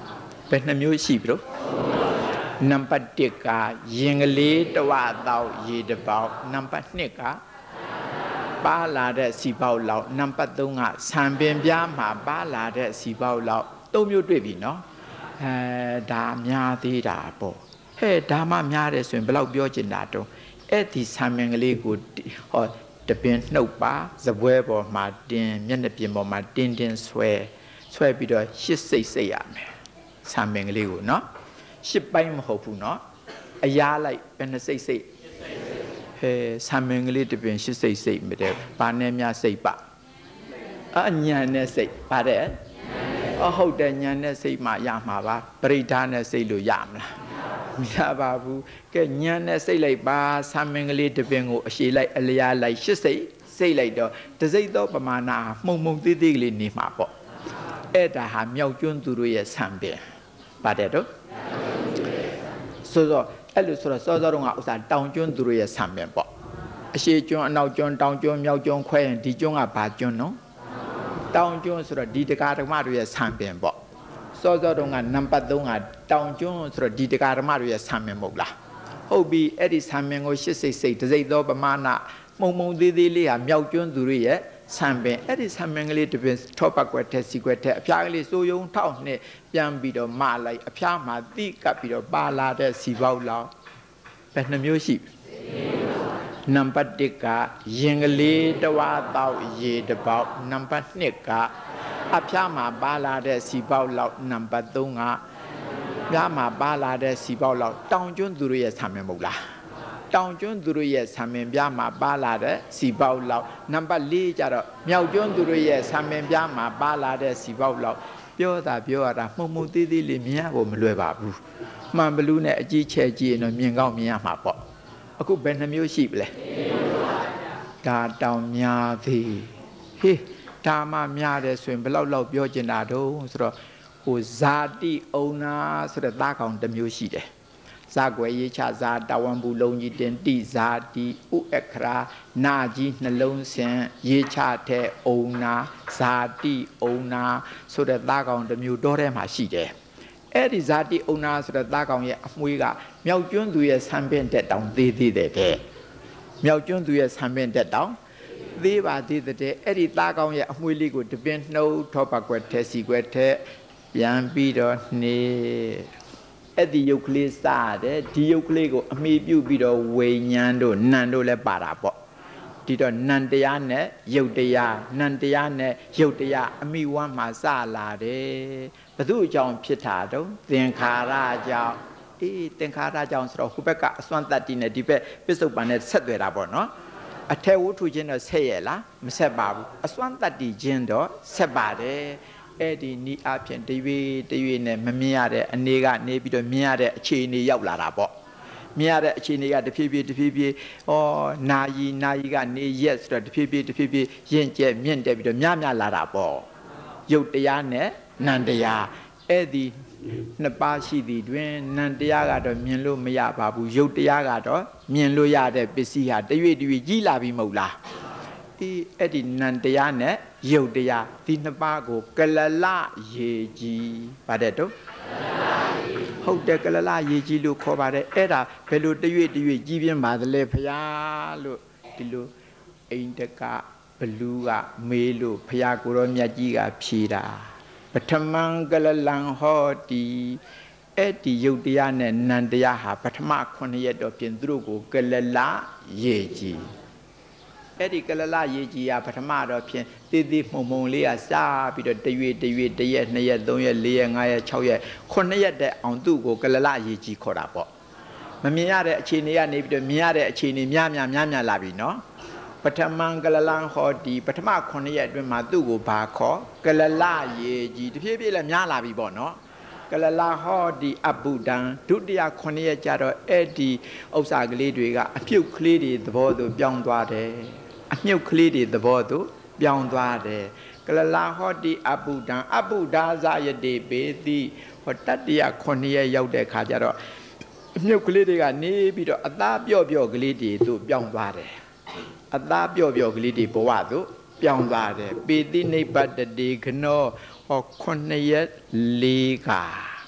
เป็นน้ำยูชีบรู้นับปัดเด็กกายิงลีตัวดาวยีดบ่าวนับปัดเนกาบ้าลาเดสีบ่าวเหล่านับปัดตรงอ่ะสามเป็นยามาบ้าลาเดสีบ่าวเหล่าต้มยูด้วยบีเนาะเฮ้ดามยาตีดาปอเฮ้ดามามยาเดส่วนเปล่าเบี้ยวจินดาตรงเอ็ดที่สามเป็นลีกูฮอจะเป็นหนุบป้าจะเวบอมาเดินยันจะเป็นบอมาเดินเดินสวยสวยไปด้วยชิดใส่ใส่อะแม่สามเป็นลีกูเนาะชิบไปมหพูเนาะอายาไรเป็นใส่ใส่เฮ้สามเป็นลีจะเป็นชิดใส่ใส่ไม่ได้ปานเนี่ยมีใส่ปะอันยันเนี่ยใส่ปะเด้อเอาหัวเดินยันเนี่ยใส่มายามาบ้าปริธานเนี่ยใส่ลุยามละมิลาบาบูแกยันเนี่ยใส่ไหลบ้าสามเป็นลีจะเป็นงูชีไหลอายาไหลชิดใส่ใส่ไหลดอแต่ใส่ตัวประมาณน่ะมุงมุงตีตีกลีนี่มาปะเอ็ดหาเมียวจุนตุรุยสามเป็นปะเด้อဆိုတော့အဲ့လိုဆိုတော့စောစောတုန်းကဥစ္စာတောင်ကျွန်းသူတို့ရဲ့ဆံပင်ပေါ့အရှိကျွန်းအနောက်ကျွန်းတောင်ကျွန်းမြောက်ကျွန်းခွဲရင်ဒီကျွန်းကဘာကျွန်းနော်တောင်ကျွန်းဆိုတော့ဒီတကာဓမ္မတို့ရဲ့ဆံပင်ပေါ့စောစောတုန်းကနံပါတ်သုံးကတောင်ကျွန်းဆိုတော့ဒီတကာဓမ္မတို့ရဲ့ဆံပင်မဟုတ်လားဟုတ်ပြီအဲ့ဒီဆံပင်ကိုရှစ်စိတ်စိတ်တစိတ်သောပမာဏမှုံမှုံသေးသေးလေးဟာမြောက်ကျွန်းသူတို့ရဲ့ဆံပင်အဲ့ဒီဆံပင်ကလေးတပင်ထောပတ်ကွက်တဲ့စီကွက်တဲ့အဖျားကလေးစိုးယုံထောက်နဲ့ပြန်ပြီးတော့မလိုက်အဖျားမှာတိကပ်ပြီးတော့ပါလာတဲ့စီပေါက်လောက်ပဲနှမျိုးရှိနံပါတ်တစ်ကရင်ကလေးတဝါတောက်ရေတပေါက်နံပါတ်နှစ်ကအဖျားမှာပါလာတဲ့စီပေါက်လောက်နံပါတ်သုံးကပြားမှာပါလာတဲ့စီပေါက်လောက်တောင်ကျွန်းသူတို့ရဲ့ဆံပင်မဟုတ်လားတောင်ကျွန်းသူတို့ရဲ့ဆံပင်ပြားမှာပါလာတဲ့စီပေါက်လောက်နံပါတ်လေးကျတော့မြောက်ကျွန်းသူတို့ရဲ့ဆံပင်ပြားမှာပါလာတဲ့စီပေါက်လောက်ပြောတာပြောရတာမှုံမှုသေးသေးလေးမြင်ရဖို့မလွယ်ပါဘူးမှန်ဘလူးနဲ့အကြီးချဲကြီးရင်တော့မြင်ကောင်းမြင်ရမှာပေါ့အခုဘယ်နှမျိုးရှိပြီလဲဒါတောင်များသေးဟေးဒါမှများတယ်ဆိုရင်ဘယ်လောက်လောက်ပြောကျင်တာတော့ဆိုတော့ဟိုဇာတိအုံနာဆိုတဲ့သားကောင်တစ်မျိုးရှိတယ်ဇာကွယ်ရေးချဇာတဝန်ဘူးလုံးကြီးတင်တိဇာတိဥအခရာနာကြီးနှလုံးစင်ရေးချတဲ့အုံနာဇာတိအုံနာဆိုတဲ့သားကောင်တစ်မျိုးတော့ထဲမှာရှိတယ်အဲ့ဒီဇာတိအုံနာဆိုတဲ့သားကောင်ရဲ့အမွှေးကမြောက်ကျွန်းသူရဲ့ဆံပင်တက်တောင်သေးသေးတယ်တဲ့မြောက်ကျွန်းသူရဲ့ဆံပင်တက်တောင်သေးပါသေးတဲ့အဲ့ဒီသားကောင်ရဲ့အမွှေးလေးကိုတပင်နှုတ်ထောပတ်ကွက်ထဲစီကွက်ထဲပြန်ပြီးတော့နေအဲ့ဒီယုတ်ကလေးစားတယ်ဒီယုတ်ကလေးကိုအမိပြုတ်ပြီးတော့ဝိညာဉ်တို့နံတို့လည်းပါတာပေါ့ဒီတော့နံတရားနဲ့ယုတ်တရားနံတရားနဲ့ယုတ်တရားအမိဝမ်းမှာစလာတယ်ဘသူအကြောင်းဖြစ်တာတော့သင်္ခါရကြောင့်အေးသင်္ခါရကြောင့်ဆိုတော့ဟိုဘက်ကအစွမ်းတတ္တိနဲ့ဒီဘက်ပစ္စုပန်နဲ့ဆက်သွယ်တာပေါ့နော်အထက်ဝုထုချင်းတော့ဆက်ရလားမဆက်ပါဘူးအစွမ်းတတ္တိချင်းတော့ဆက်ပါတယ်အဲ့ဒီနီးအဖြစ်တရွေတရွေနဲ့မမြင်ရတဲ့အနေကနေပြီးတော့မြင်ရတဲ့အခြေအနေရောက်လာတာပေါ့မြင်ရတဲ့အခြေအနေကတဖြည်းဖြည်းတဖြည်းဖြည်းဩနာယီနာယီကနေရက်ဆိုတော့တဖြည်းဖြည်းတဖြည်းဖြည်းရင့်ကျက်မြင့်တက်ပြီးတော့များများလာတာပေါ့ရုပ်တရားနဲ့နံတရားအဲ့ဒီနှစ်ပါးရှိသည်တွင်နံတရားကတော့မြင်လို့မရပါဘူးရုပ်တရားကတော့မြင်လို့ရတဲ့ပစ္စည်းဟာတရွေတရွေကြီးလာပြီမဟုတ်လားဒီအဲ့ဒီနံတရားနဲ့ယုတ်တရားဒီနှစ်ပါးကိုကလလရေကြီးဗါတဲ့တော့ဟုတ်တယ်ကလလရေကြီးလို့ခေါ်ပါတယ်အဲ့ဒါဘယ်လိုတရွေ့တရွေ့ကြီးပြင်းပါသလဲဖရာလို့ဒီလိုအိန္ဒကဘလူးကမေးလို့ဖရာကိုရောမြတ်ကြီးကဖြေတာပထမံကလလံဟောတိအဲ့ဒီယုတ်တရားနဲ့နံတရားဟာပထမခုနှစ်ရက်တော့ပြင်သူတို့ကိုကလလရေကြီးအဲ့ဒီကလလရေကြီးကပထမတော့ဖြင့်တေးသေးမှုံမှုံလေးကစားပြီးတော့တရွေတရွေတရက်နှစ်ရက်သုံးရက်လေးရက်ငါးရက်ခြောက်ရက်ခုနှစ်ရက်တဲ့အောင်သူ့ကိုကလလရေကြီးခေါ်တာပေါ့မမြင်ရတဲ့အခြေအနေကနေပြီးတော့မြင်ရတဲ့အခြေအနေများများများများလာပြီနော်ပထမံကလလံဟောဒီပထမခုနှစ်ရက်အတွင်းမှာသူ့ကိုဘာခေါ်ကလလရေကြီးတဖြည်းဖြည်းလည်းများလာပြီပေါ့နော်ကလလဟောဒီအပုဒံဒုတိယခုနှစ်ရက်ကျတော့အဲ့ဒီဥစ္စာကလေးတွေကအပြုတ်ကလေးတွေသဘောသူပြောင်းသွားတယ်အမြုပ်ကလေးတွေသဘောသူပြောင်းသွားတယ်ကလလာဟောတိအပုဒံအပုဒါဇယတိပေတိဟောတတ္တယခုနှစ်ရက်ရောက်တဲ့ခါကျတော့အမြုပ်ကလေးတွေကနေပြီးတော့အသားပြော့ပြော့ကလေးတွေသူပြောင်းသွားတယ်အသားပြော့ပြော့ကလေးတွေဘဝသူပြောင်းသွားတယ်ပေတိနိဗ္ဗတတိခနောဟောခုနှစ်ရက်လေးက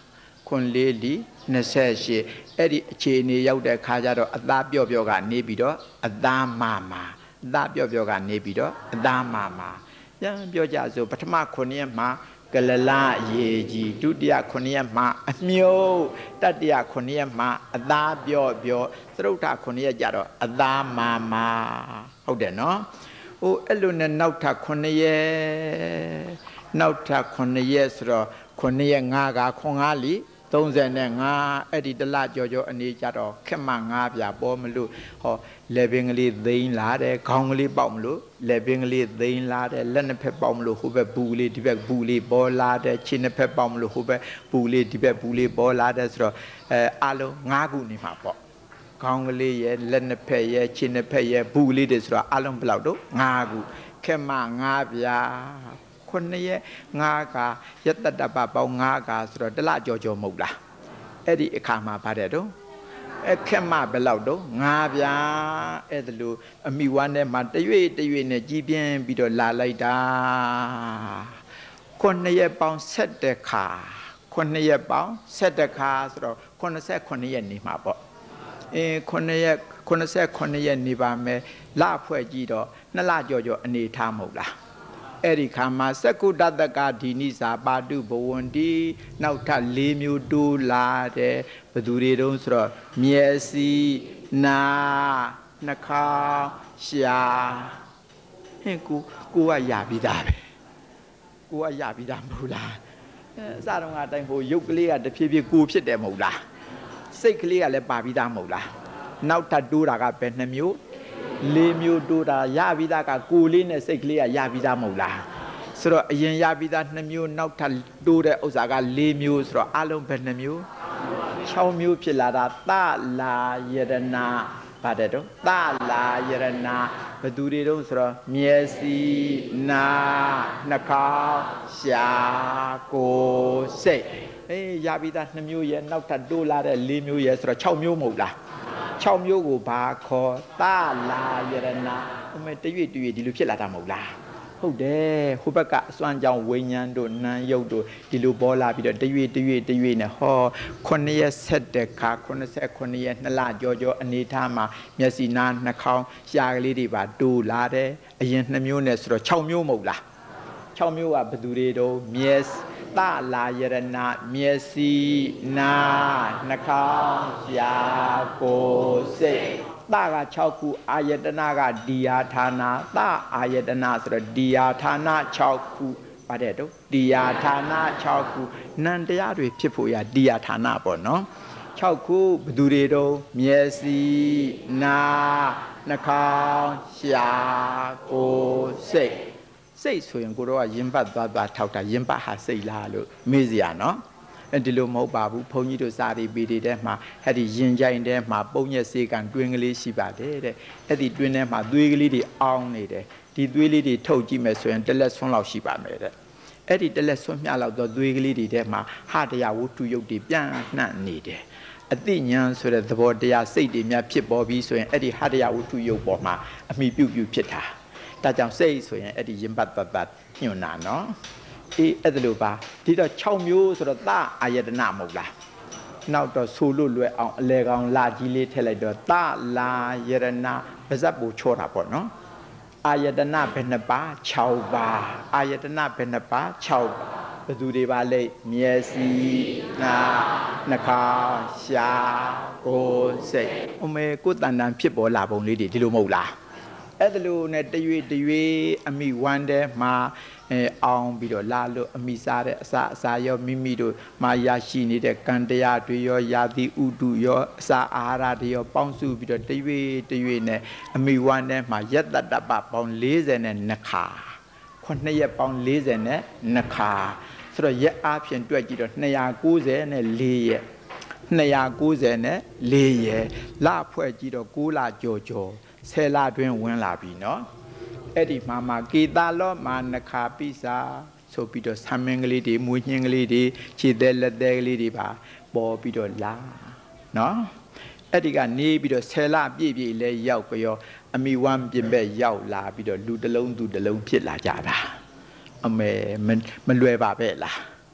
คนလေးလီtwenty-eightအဲ့ဒီအခြေအနေရောက်တဲ့ခါကျတော့အသားပြော့ပြော့ကနေပြီးတော့အသားမာမာအသားပြော့ပြော့ကနေပြီးတော့အသားမာမာပြန်ပြောကြဆိုပထမခုနှစ်ရက်မှာကလလရေကြီးဒုတိယခုနှစ်ရက်မှာအမြုပ်တတိယခုနှစ်ရက်မှာအသားပြော့ပြော့သရုတ်ထခုနှစ်ရက်ကြတော့အသားမာမာဟုတ်တယ်နော်ဟိုအဲ့လိုနဲ့နောက်ထပ်ခုနှစ်ရက်နောက်ထပ်ခုနှစ်ရက်ဆိုတော့ခုနှစ်ရက်ငါးကခွန်ငါးလီthirty-fiveအဲ့ဒီတလကြော်ကြော်အနေကြတော့ခက်မှငါးပြပေါ်မလို့ဟောလက်ပင်ကလေးသိမ်းလာတယ်ခေါင်းကလေးပေါက်မလို့လက်ပင်ကလေးသိမ်းလာတယ်လက်နှစ်ဖက်ပေါက်မလို့ဟိုဘက်ဘူးလေးဒီဘက်ဘူးလေးပေါ်လာတယ်ခြေနှစ်ဖက်ပေါက်မလို့ဟိုဘက်ဘူးလေးဒီဘက်ဘူးလေးပေါ်လာတယ်ဆိုတော့အဲအလုံး၅ခုနေမှာပေါ့ခေါင်းကလေးရဲ့လက်နှစ်ဖက်ရဲ့ခြေနှစ်ဖက်ရဲ့ဘူးလေးတွေဆိုတော့အလုံးဘယ်လောက်တော့၅ခုခက်မှငါးပြခုနှစ်ရက်ငါးကရတတပပေါင်းငါးကဆိုတော့တလကြော်ကြော်မဟုတ်လားအဲ့ဒီအခါမှာပါတယ်တော့အခက်မှဘယ်လောက်တော့ငါးပြအဲ့ဒါလို့အမိဝမ်းထဲမှာတရွေ့တရွေ့နဲ့ကြီးပြင်းပြီးတော့လာလိုက်တာခုနှစ်ရက်ပေါင်းsevenခါခုနှစ်ရက်ပေါင်းsevenခါဆိုတော့eighty-nineရက်နေမှာပေါ့အင်းခုနှစ်ရက်eighty-nineရက်နေပါမယ်လဖွဲ့ကြည့်တော့နှစ်လကြော်ကြော်အနေထားမဟုတ်လားအဲ့ဒီခါမှာစကုတ္တကဒီနိစာပါတုဘဝန္တိနောက်ထပ်၄မျိုးတိုးလာတယ်ဘယ်သူတွေတုံးဆိုတော့မျက်စိနာနှာခေါင်းရှာဟင်ကိုကိုကရပြီးသားပဲကိုကရပြီးသားမဟုတ်လားအဲအစတုန်းကအတိုင်းဟိုရုပ်ကလေးကတဖြည်းဖြည်းကိုဖြစ်တယ်မဟုတ်လားစိတ်ကလေးကလည်းပါပြီးသားမဟုတ်လားနောက်ထပ်တိုးတာကဘယ်နှမျိုးလေးမျိုးတိုးတာရပြီးသားကကိုလေးနဲ့စိတ်ကလေးကရပြီးသားမဟုတ်လားဆိုတော့အရင်ရပြီးသားနှစ်မျိုးနောက်ထပ်တိုးတဲ့ဥစ္စာကလေးမျိုးဆိုတော့အလုံးပဲနှစ်မျိုး၆မျိုးဖြစ်လာတာသလာယရဏပါတယ်တော့သလာယရဏဘယ်သူတွေတုံးဆိုတော့မျက်စိနာနှာခေါင်းရှာကိုယ်စိတ်အေးရပြီးသားနှစ်မျိုးရဲ့နောက်ထပ်တိုးလာတဲ့လေးမျိုးရဲ့ဆိုတော့၆မျိုးမဟုတ်လား၆မျိုးကိုဘာခေါ်သလာယရဏအမေတရွေ့တရွေ့ဒီလိုဖြစ်လာတာမဟုတ်လားဟုတ်တယ်ဟိုဘက်ကအစွမ်းကြောင့်ဝိညာဉ်တို့နာမ်ယုတ်တို့ဒီလိုပေါ်လာပြီးတော့တရွေ့တရွေ့တရွေ့နဲ့ဟော9ရက်7တက်ခါ89ရက်2လကြောကြောအနေထားမှာမျက်စိနားနှာခေါင်းရှားကလေးတွေပါတိုးလာတယ်အရင်2မျိုးနဲ့ဆိုတော့6မျိုးမဟုတ်လား6မျိုးကဘယ်သူတွေတော့မျက်သလာယရဏမျက်စိနာနှာခေါင်းရှားကိုယ်စိတ်သက၆ခုအာယတနာကဒီယာဌာနာသအာယတနာဆိုတော့ဒီယာဌာနာ၆ခုပါတယ်တော့ဒီယာဌာနာ၆ခုနန္တရားတွေဖြစ်ဖို့ရဒီယာဌာနာပေါ့နော်၆ခုဘယ်သူတွေတော့မျက်စိနာနှာခေါင်းရှားကိုယ်စိတ်စိတ်ဆိုရင်ကိုတော့ရင်ပတ်သွားသွားထောက်တာရင်ပတ်ဟာစိတ်လားလို့မေးစရာနော်အဲဒီလိုမဟုတ်ပါဘူးဘုန်းကြီးတို့စာရီပီတွေထဲမှာအဲ့ဒီရင်ကြိုင်ထဲမှာပုံညက်စေကံတွင်းကလေးရှိပါတယ်တဲ့အဲ့ဒီတွင်းထဲမှာသွေးကလေးတွေအောင်းနေတယ်ဒီသွေးလေးတွေထုတ်ကြည့်မယ်ဆိုရင်တလက်ဆွန်းလောက်ရှိပါမယ်တဲ့အဲ့ဒီတလက်ဆွန်းမြလောက်တော့သွေးကလေးတွေထဲမှာဟာတရားဝတ္ထုယုတ်တွေပြန်နှံ့နေတယ်အတိညာဆိုတဲ့သဘောတရားစိတ်တွေများဖြစ်ပေါ်ပြီးဆိုရင်အဲ့ဒီဟာတရားဝတ္ထုယုတ်ပေါ်မှာအမိပြုတ်ပြုတ်ဖြစ်တာဒါကြောင့်စိတ်ဆိုရင်အဲ့ဒီရင်ပတ်ပတ်ပတ်ညွန်တာနော်အေးအဲ့ဒါလိုပါဒီတော့၆မျိုးဆိုတော့သအာယတနာမဟုတ်လားနောက်တော့ဆိုလို့လွယ်အောင်အလေကောင်လာကြီးလေးထည့်လိုက်တော့သလာယရဏပါဇက်ပူချောတာပေါ့နော်အာယတနာဘယ်နှပါ၆ပါအာယတနာဘယ်နှပါ၆ပါဘယ်သူတွေပါလဲမျက်စိနာနှာခေါင်းရှားကိုယ်စိတ်အမေကိုယ်တန်တန်ဖြစ်ပေါ်လာပုံလေးတွေဒီလိုမဟုတ်လားအဲ့ဒါလိုနဲ့တရွေ့တရွေ့အမိဝမ်းထဲမှာအဲအောင်ပြီးတော့လာလို့အမိစားတဲ့အစာအစာရောမိမိတို့မှာရရှိနေတဲ့ကံတရားတွေရောယာတိဥတုရောအစာအာဟာရတွေရောပေါင်းစုပြီးတော့တရွေ့တရွေ့နဲ့အမိဝမ်းထဲမှာယတ္တတပပေါင်းforty-twoခါခုနှစ်ရက်ပေါင်းforty-twoခါဆိုတော့ရက်အားဖြင့်တွက်ကြည့်တော့two ninety-fourရက်two ninety-fourရက်လဖွဲ့ကြည့်တော့9လကြော်ကြော်ဆယ်လတွင်ဝင်လာပြီနော်အဲ့ဒီမှာမှာကေတာလောမာနခာပိစာဆိုပြီးတော့ဆံမင်းကလေးတွေမွေးညင်းကလေးတွေခြေသက်လက်သက်ကလေးတွေပါပေါ်ပြီးတော့လာနော်အဲ့ဒီကနေပြီးတော့ဆယ်လပြည့်ပြည့်လဲရောက်ကြောအမိဝမ်းပြင်ဘက်ရောက်လာပြီးတော့လူတစ်လုံးသူတစ်လုံးဖြစ်လာကြတာအမေမလွယ်ပါပဲလား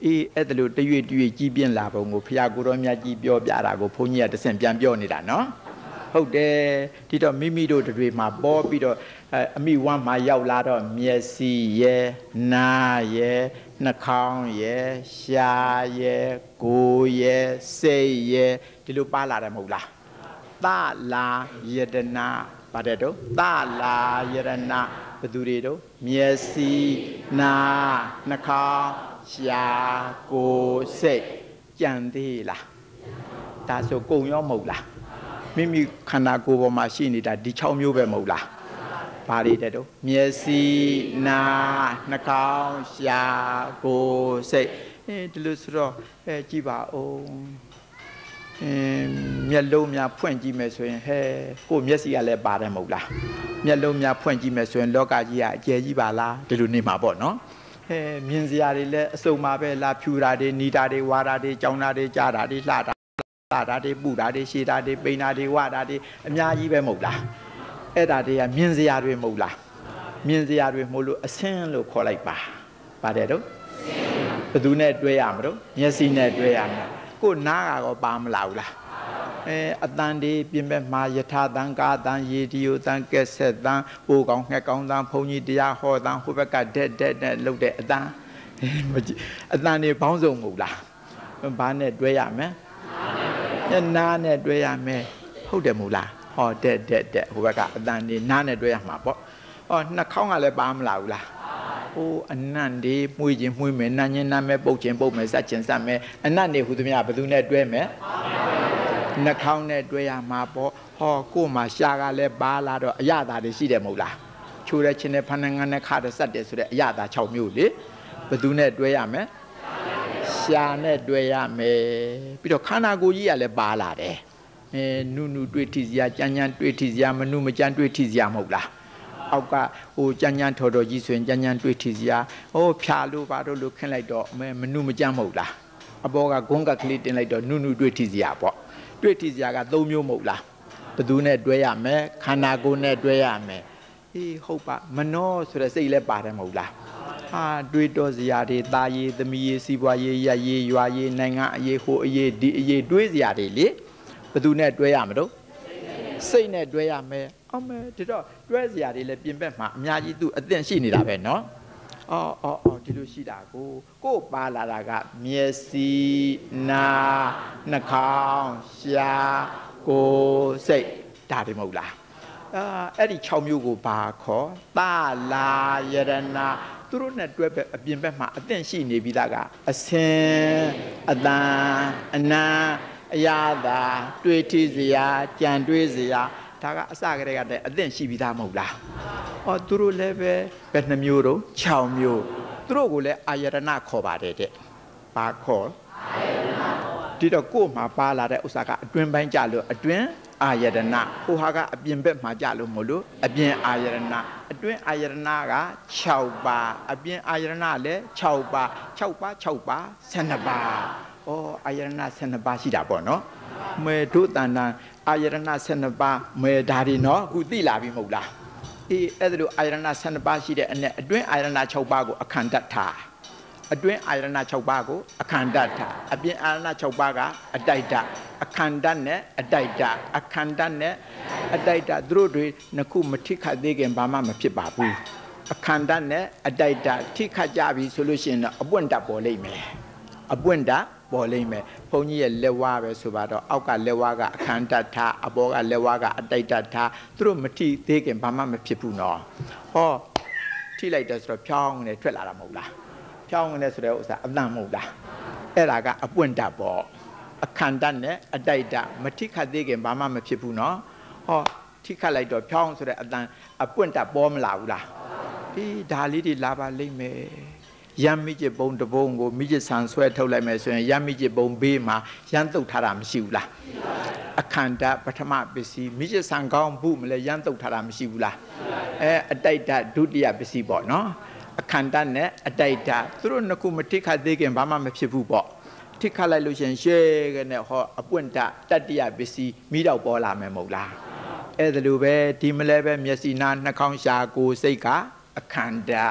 အေးအဲ့ဒါလို့တရွေ့တရွေ့ကြီးပြင်းလာပုံကိုဖျားကိုရောမြတ်ကြီးပြောပြတာကိုဘုန်းကြီးကတဆင့်ပြန်ပြောနေတာနော်ဟုတ်တယ်ဒီတော့မိမိတို့တွေမှာပေါ်ပြီးတော့အမိဝမ်းမှာရောက်လာတော့မျက်စိရဲ့နားရဲ့နှာခေါင်းရဲ့ရှားရဲ့ကိုယ်ရဲ့စိတ်ရဲ့ဒီလိုပါလာတယ်မဟုတ်လားသလာယတနာပါတယ်တော့သလာယရဏဘယ်သူတွေတော့မျက်စိနားနှာခေါင်းရှားကိုယ်စိတ်ကြံသေးလားဒါဆိုကုံရောမဟုတ်လားမိမိခန္ဓာကိုယ်ပေါ်မှာရှိနေတာဒီ၆မျိုးပဲမဟုတ်လားဘာတွေတဲ့တော့မျက်စိနားနှာခေါင်းရှားကိုယ်စိတ်အဲဒီလိုဆိုတော့အဲကြည့်ပါဦးအင်းမျက်လုံးများဖွင့်ကြည့်မယ်ဆိုရင်ဟဲကိုမျက်စိကလည်းပါတယ်မဟုတ်လားမျက်လုံးများဖွင့်ကြည့်မယ်ဆိုရင်လောကကြီးကအကျယ်ကြီးပါလားဒီလိုနေမှာပေါ့နော်ဟဲမြင်စရာတွေလည်းအစုံပါပဲလာဖြူတာတွေနီတာတွေဝါတာတွေကြောင်တာတွေကြားတာတွေလှတာလှတာတွေပူတာတွေရှည်တာတွေပိန်တာတွေဝတာတွေအများကြီးပဲမဟုတ်လားအဲ့ဒါတွေကမြင်စရာတွေမဟုတ်လားမြင်စရာတွေမဟုတ်လို့အဆင်းလို့ခေါ်လိုက်ပါပါတယ်တော့ဘယ်သူနဲ့တွဲရမလို့မျက်စိနဲ့တွဲရမယ်ကိုနားကတော့ပါမလာဘူးလားအဲအတန်ဒီပြင်မဲ့မှာယထာတန်ကာတန်ရေဒီယိုတန်ကက်ဆက်တန်ပိုးကောင်းငှက်ကောင်းတန်ဘုံကြီးတရားဟောတန်ဟိုဘက်ကဒက်ဒက်နဲ့လှုပ်တဲ့အတန်အတန်ဒီဘောင်းစုံမဟုတ်လားဘာနဲ့တွဲရမယ်နားနဲ့တွဲရမယ်ဟုတ်တယ်မဟုတ်လားဟောဒက်ဒက်ဒက်ဟိုဘက်ကအတန်ဒီနားနဲ့တွဲရမှာပေါ့ဟောနှာခေါင်းကလည်းပါမလာဘူးလားဟိုအနံ့ဒီမှုချင်းမှုမယ်နာညင်းနာမဲပုတ်ချင်းပုတ်မယ်စက်ချင်းစက်မယ်အနံ့နေဟူသမျှဘယ်သူနဲ့တွဲမယ်နှာခေါင်းနဲ့တွဲရမှာပေါ့ဟောကို့မှာရှားကလည်းပါလာတော့အရသာတွေရှိတယ်မဟုတ်လားချိုးတဲ့ချင်းနဲ့ဖန်ငန်းနဲ့ခါတဲ့စက်တယ်ဆိုတဲ့အရသာ၆မျိုးလေဘယ်သူနဲ့တွဲရမယ်ရှားနဲ့တွဲရမယ်ပြီးတော့ခန္ဓာကိုယ်ကြီးကလည်းပါလာတယ်အဲနုနုတွေ့ထိစရာကြမ်းကြမ်းတွေ့ထိစရာမနုမကြမ်းတွေ့ထိစရာမဟုတ်လားအောက်ကဟိုကြမ်းကြမ်းထော်တော်ကြီးဆိုရင်ကြမ်းကြမ်းတွေ့ထိစရာဟိုဖြာလို့ပါတော့လို့ခင်းလိုက်တော့မနုမကြမ်းမဟုတ်လားအပေါ်ကဂုံးကကလေးတင်လိုက်တော့နုနုတွေ့ထိစရာပေါ့တွေ့ထိစရာက၃မျိုးမဟုတ်လားဘယ်သူနဲ့တွဲရမယ်ခန္ဓာကိုယ်နဲ့တွဲရမယ်အေးဟုတ်ပါမနှောဆိုတဲ့စိတ်လည်းပါတယ်မဟုတ်လားဟာတွေးတော်စရာတွေตาရည်သမီးရည်စီးပွားရေးရက်ရေးရွာရေးနိုင်ငံအရေးဟိုအရေးဒီအရေးတွေးစရာတွေလေဘယ်သူနဲ့တွဲရမလို့စိတ်နဲ့တွဲရမယ်အမေဒီတော့တွဲစရာတွေလည်းပြင်ပက်မှာအများကြီးသူအသင့်ရှိနေတာပဲเนาะအော်အော်အော်ဒီလိုရှိတာကိုကိုပါလာတာကမျက်စိနားနှာခေါင်းရှားကိုယ်စိတ်ဒါတွေမဟုတ်လားအာအဲ့ဒီ၆မျိုးကိုဘာခေါ်သလာယရဏသူတို့နဲ့တွဲပဲအပြင်ဘက်မှာအသင့်ရှိနေပြီးသားကအစင်အတန်အနံအရာသာတွေးထိစရာကြံတွေးစရာဒါကအစကတည်းကတည်းအသင့်ရှိပြီးသားမဟုတ်လားဟောသူတို့လည်းပဲဘယ်နှမျိုးတော့၆မျိုးသူတို့ကိုလည်းအာယရဏခေါ်ပါတယ်တဲ့ဘာခေါ်အာယရဏဒီတော့ကို့မှာပါလာတဲ့ဥစ္စာကအတွင်းပိုင်းကြလို့အတွင်းအာယရဏဟိုဟာကအပြင်ဘက်မှာကြလို့မလို့အပြင်အာယရဏအတွင်းအာယရဏက၆ပါးအပြင်အာယရဏလည်း၆ပါး၆ပါး၆ပါး၁၂ပါးဩအာယရဏ၁၂ပါးရှိတာပေါ့နော်မေဒုတဏ္ဍအာယရဏ၁၂ပါးမေဒါတွေနော်အခုသိလာပြီမဟုတ်လားအေးအဲ့ဒါလိုအာယရဏ၁၂ပါးရှိတဲ့အနဲ့အတွင်းအာယရဏ၆ပါးကိုအခန္ဓထားအတွင်းအာယရဏ၆ပါးကိုအခန္ဓထားအပြင်အာယရဏ၆ပါးကအတိုက်တအခန္ဓနဲ့အတိုက်တအခန္ဓနဲ့အတိုက်တသူတို့တွေနှစ်ခုမထိခတ်သေးခင်ဘာမှမဖြစ်ပါဘူးအခန္ဓနဲ့အတိုက်တထိခတ်ကြပြီဆိုလို့ရှိရင်တော့အပွင့်တပေါ်လိမ့်မယ်အပွင့်တပေါ်လိမ့်မယ်ဘုန်းကြီးရဲ့လက်ဝါးပဲဆိုပါတော့အောက်ကလက်ဝါးကအခန္ဓထားအပေါ်ကလက်ဝါးကအတိုက်တထားသူတို့မထိသေးခင်ဘာမှမဖြစ်ဘူးနော်ဟောထိလိုက်တယ်ဆိုတော့ဖြောင်းနေထွက်လာတာမဟုတ်လားဖြောင်းနေဆိုတဲ့ဥစ္စာအတန်မဟုတ်လားအဲ့ဒါကအပွင့်တပေါ်အခန္ဓနဲ့အတိုက်တမထိခတ်သေးခင်ဘာမှမဖြစ်ဘူးနော်ဟောထိခတ်လိုက်တော့ဖြောင်းဆိုတဲ့အတန်အပွင့်တပေါ်မလာဘူးလားဒီဒါလေးတွေလာပါလိမ့်မယ်ရမ်းမိကျပုံတပုံကိုမိကျဆန်ဆွဲထုတ်လိုက်မယ်ဆိုရင်ရမ်းမိကျပုံဘေးမှာရမ်းတုတ်ထားတာမရှိဘူးလားအခန္ဓပထမပစ္စည်းမိကျဆန်ကောင်းဘူးမလဲရမ်းတုတ်ထားတာမရှိဘူးလားအဲအတိုက်တဒုတိယပစ္စည်းပေါ့နော်အခန္ဓနဲ့အတိုက်တသူတို့နှစ်ခုမထိခတ်သေးခင်ဘာမှမဖြစ်ဘူးပေါ့ထိခတ်လိုက်လို့ရှင်ရှဲကနေဟောအပွင့်တတတိယပစ္စည်းမိတော့ပေါ်လာမယ်မဟုတ်လားအဲ့ဒါလိုပဲဒီမလဲပဲမျက်စိနာနှာခေါင်းရှာကိုယ်စိတ်ကအခန္ဓ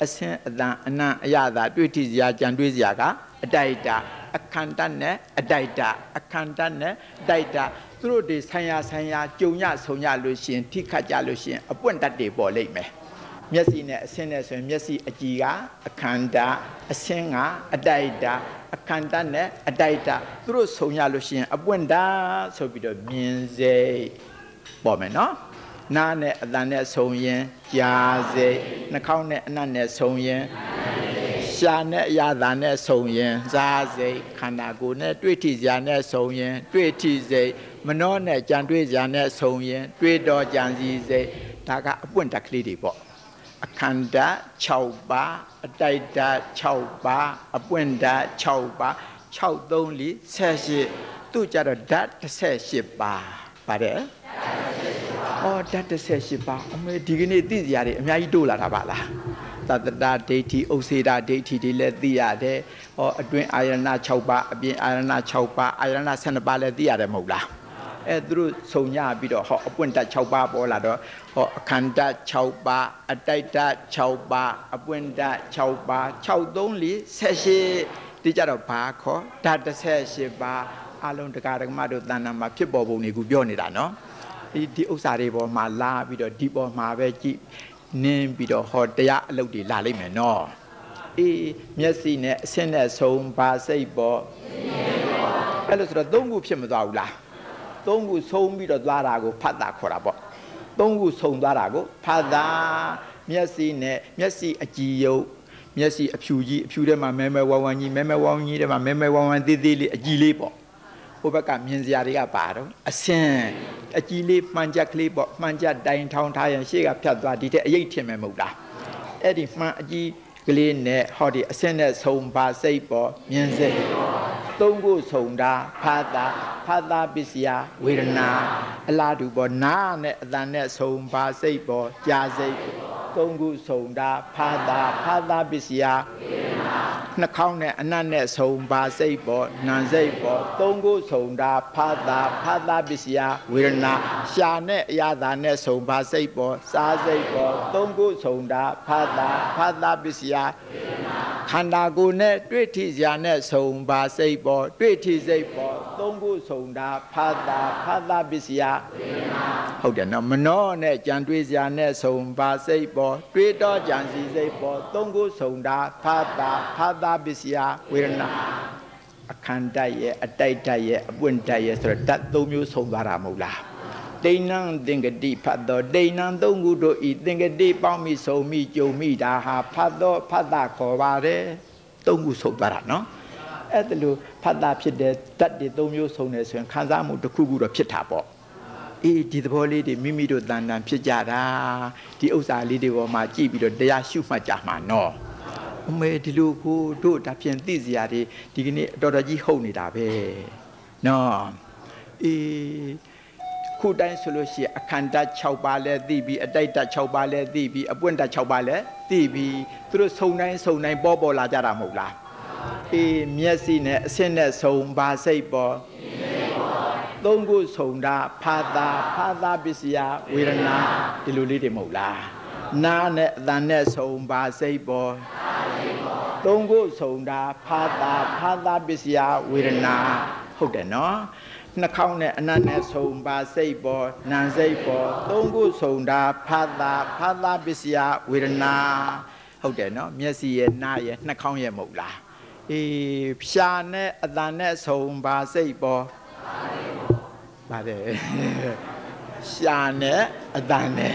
အစင်းအတန်အနံ့အရသာတွေ့ထိစရာကြံတွေ့စရာကအတိုက်တာအခန္ဓာနဲ့အတိုက်တာအခန္ဓာနဲ့အတိုက်တာသူတို့တွေဆံရဆံရကြုံရဆုံရလို့ရှိရင်ထိခတ်ကြလို့ရှိရင်အပွင့်တတ်တွေပေါ်လိမ့်မယ်မျက်စိနဲ့အစင်းနဲ့ဆိုရင်မျက်စိအကြည်ကအခန္ဓာအစင်းကအတိုက်တာအခန္ဓာနဲ့အတိုက်တာသူတို့ဆုံရလို့ရှိရင်အပွင့်တာဆိုပြီးတော့မြင်စိတ်ပေါ်မယ်နော်နားနဲ့အသံနဲ့ဆုံရင်ကြားစိတ်နှာခေါင်းနဲ့အနံ့နဲ့ဆုံရင်ရှာနဲ့အရသာနဲ့ဆုံရင်စားစိတ်ခန္ဓာကိုယ်နဲ့တွေ့ထိစရာနဲ့ဆုံရင်တွေ့ထိစိတ်မနှောနဲ့ကြံတွေ့စရာနဲ့ဆုံရင်တွေ့တော်ကြံစည်စိတ်ဒါကအပွင့်တက်ကလေးတွေပေါ့အခန္ဓာ၆ပါးအတိုက်ဓာတ်၆ပါးအပွင့်ဓာတ်၆ပါး၆ သုံး လေး ၁၈သူကြတော့ဓာတ်၁၈ပါးပါတယ်အော်ဓာတ်၁၈ပါးအမေဒီကနေ့သိစရာတွေအများကြီးတိုးလာတာပါလားသတ္တတာဒိဋ္ဌိဥစ္စေတာဒိဋ္ဌိတွေလည်းသိရတယ်ဟောအတွင်းအာယနာ၆ပါးအပြင်အာယနာ၆ပါးအာယနာ၁၂ပါးလည်းသိရတယ်မဟုတ်လားအဲသူတို့ဆုံညပြီးတော့ဟောအပွင့်ဓာတ်၆ပါးပေါ်လာတော့ဟောအခန္ဓာ၆ပါးအတိုက်ဓာတ်၆ပါးအပွင့်ဓာတ်၆ပါး၆ သုံး လေး ၁၈ဒီကြတော့ဘာခေါ်ဓာတ်၁၈ပါးအလုံးတကာဒကမတို့တဏ္ဍာမှာဖြစ်ပေါ်ပုံတွေကိုပြောနေတာနော်ဒီဒီဥစ္စာတွေပေါ်မှာလာပြီးတော့ဒီပေါ်မှာပဲကြည့်နင်းပြီးတော့ဟောတရားအလုပ်တွေလာလိမ့်မယ်နော်အေးမျက်စိနဲ့အဆင့်နဲ့ဆုံးပါစိတ်ပေါ်အဲ့လိုဆိုတော့သုံးခုဖြစ်မသွားဘူးလားသုံးခုဆုံးပြီးတော့သွားတာကိုဖတ်တာခေါ်တာပေါ့သုံးခုဆုံးသွားတာကိုဖတ်တာမျက်စိနဲ့မျက်စိအကြည်ယုတ်မျက်စိအဖြူကြီးအဖြူထဲမှာမဲမဲဝါဝမ်းကြီးမဲမဲဝါဝမ်းကြီးထဲမှာမဲမဲဝါဝမ်းသေးသေးလေးအကြည်လေးပေါ့ဟိုဘက်ကမြင်စရာတွေကပါတော့အစင်အကြည်လေးမှန်ချက်ကလေးပေါ့မှန်ချက်တိုင်ထောင်းထားရင်ရှေ့ကဖြတ်သွားဒီတဲ့အရေးထင်မယ်မဟုတ်လားအဲ့ဒီမှန်အကြည်ကလေးနဲ့ဟောဒီအစင်နဲ့ဆုံပါစိတ်ပေါ့မြင်စိတ်သုံးခုဆုံတာဖာတာဖာတာပစ္စယဝေဒနာအလားတူပေါ့နာနဲ့အတန်နဲ့ဆုံပါစိတ်ပေါ့ကြာစိတ်သုံးခုဆုံတာဖာတာဖာတာပစ္စယဝေဒနာနှာခေါင်းနဲ့အနံ့နဲ့ဆုံပါစိတ်ပေါ့နာစိတ်ပေါ့သုံးခုဆုံတာဖာတာဖာတာပစ္စယဝေဒနာရှာနဲ့အရသာနဲ့ဆုံပါစိတ်ပေါ့စားစိတ်ပေါ့သုံးခုဆုံတာဖာတာဖာတာပစ္စယခန္ဓာကိုယ်နဲ့တွေ့ထိစရာနဲ့ဆုံပါစိတ်ပေါ်တွေ့ထိစိတ်ပေါ်သုံးခုဆုံတာဖာတာဖာတာပစ္စယဟုတ်တယ်နော်မနှောနဲ့ကြံတွေ့စရာနဲ့ဆုံပါစိတ်ပေါ်တွေ့တော့ကြံစီစိတ်ပေါ်သုံးခုဆုံတာဖာတာဖာတာပစ္စယဝေဒနာအခန္ဓာရဲ့အတိုက်ဓာတ်ရဲ့အပွင့်ဓာတ်ရဲ့ဆိုတော့ဓာတ်သုံးမျိုးဆုံသွားတာမဟုတ်လားဒိဋ္ဌံသင်္ကတိဖတ်တော်ဒိဋ္ဌံသုံးခုတို့ဤသင်္ကတိပေါင်းမိဆုံမိကြုံမိတာဟာဖတ်တော်ဖတ်တာခေါ်ပါတယ်သုံးခုဆုံသွားတာနော်အဲ့ဒါလို့ဖတ်တာဖြစ်တဲ့ဓာတ်တွေသုံးမျိုးဆုံတယ်ဆိုရင်ခံစားမှုတစ်ခုခုတော့ဖြစ်တာပေါ့အေးဒီသဘောလေးတွေမိမိတို့တန်တန်ဖြစ်ကြတာဒီဥစ္စာလေးတွေပေါ်မှာကြည့်ပြီးတော့တရားရှုမှတ်ကြမှာနော်အမေဒီလိုကိုတို့ဒါဖြင့်သိစရာတွေဒီကနေ့တော်တော်ကြီးဟုတ်နေတာပဲနော်အေးခုတိုင်းဆိုလို့ရှိရင်အခန္ဓာ၆ပါးလည်းသိပြီးအတိုက်ဓာတ်၆ပါးလည်းသိပြီးအပွင့်ဓာတ်၆ပါးလည်းသိပြီးသူတို့စုံတိုင်းစုံတိုင်းပေါ်ပေါ်လာကြတာမဟုတ်လားအေးမျက်စိနဲ့အဆင့်နဲ့စုံပါစိတ်ပေါ်သုံးခုစုံတာဖာတာဖာတာပစ္စယဝေဒနာဒီလိုလေးတွေမဟုတ်လားနားနဲ့အသံနဲ့စုံပါစိတ်ပေါ်သုံးခုစုံတာဖာတာဖာတာပစ္စယဝေဒနာဟုတ်တယ်နော်နှာခေါင်းနဲ့အနံ့နဲ့ဆုံပါစိတ်ပေါ်နာစိတ်ပေါ်သုံးခုဆုံတာဖာတာဖာတာပစ္စယဝေဒနာဟုတ်တယ်နော်မျက်စိရဲ့နားရဲ့နှာခေါင်းရဲ့မဟုတ်လားအေးဖြာနဲ့အတန်နဲ့ဆုံပါစိတ်ပေါ်ပါတယ်ရှာနဲ့အတန်နဲ့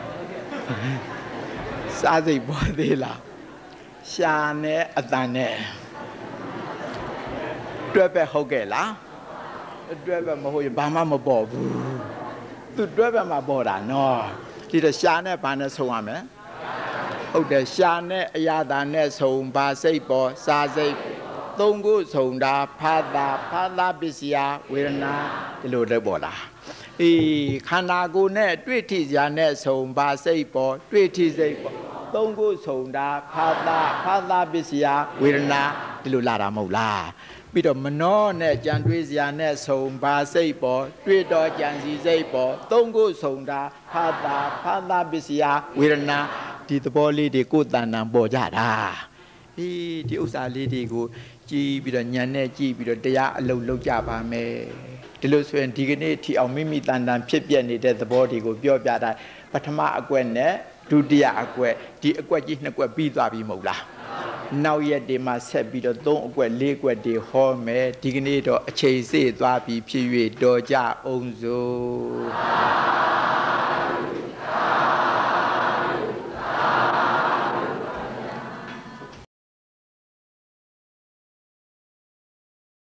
စားစိတ်ပေါ်သေးလားရှာနဲ့အတန်နဲ့တွဲပဲဟုတ်ကဲ့လားတွဲပဲမဟုတ်ရင်ဘာမှမပေါ်ဘူးသူတွဲပဲမှာပေါ်တာနော်ဒီတော့ရှာနဲ့ဘာနဲ့ဆုံရမလဲဟုတ်တယ်ရှာနဲ့အရာသာနဲ့ဆုံပါစိတ်ပေါ်စားစိတ်သုံးခုဆုံတာဖာတာဖာတာပစ္စယဝေဒနာဒီလိုလည်းပေါ်လာအေးခန္ဓာကိုယ်နဲ့တွေ့ထိစရာနဲ့ဆုံပါစိတ်ပေါ်တွေ့ထိစိတ်ပေါ်သုံးခုဆုံတာဖာတာဖာတာပစ္စယဝေဒနာဒီလိုလာတာမဟုတ်လားပြီးတော့မနှောနဲ့ကြံတွေးစရာနဲ့ဆုံပါစိတ်ပေါ်တွေ့တော့ကြံစီစိတ်ပေါ်သုံးခုဆုံတာဖာတာဖာတာပစ္စယဝေဒနာဒီဒီသဘောလေးတွေကိုတန်တန်ပေါ်ကြတာအေးဒီဥစ္စာလေးတွေကိုကြည်ပြီးတော့ညံနဲ့ကြည်ပြီးတော့တရားအလုပ်လုပ်ကြပါမယ်ဒီလိုဆိုရင်ဒီကနေ့ထီအောင်မိမိတန်တန်ဖြစ်ပြနေတဲ့သဘောတွေကိုပြောပြတာပထမအကွက်နဲ့ဒုတိယအကွက်ဒီအကွက်ကြီးနှစ်ကွက်ပြီးသွားပြီမဟုတ်လားနောက်ရက်ဒီမှာဆက်ပြီးတော့သုံးအကွက်လေးကွက်တွေဟောမယ်ဒီကနေ့တော့အချိန်စေ့သွားပြီဖြစ်၍တော်ကြအောင်စို့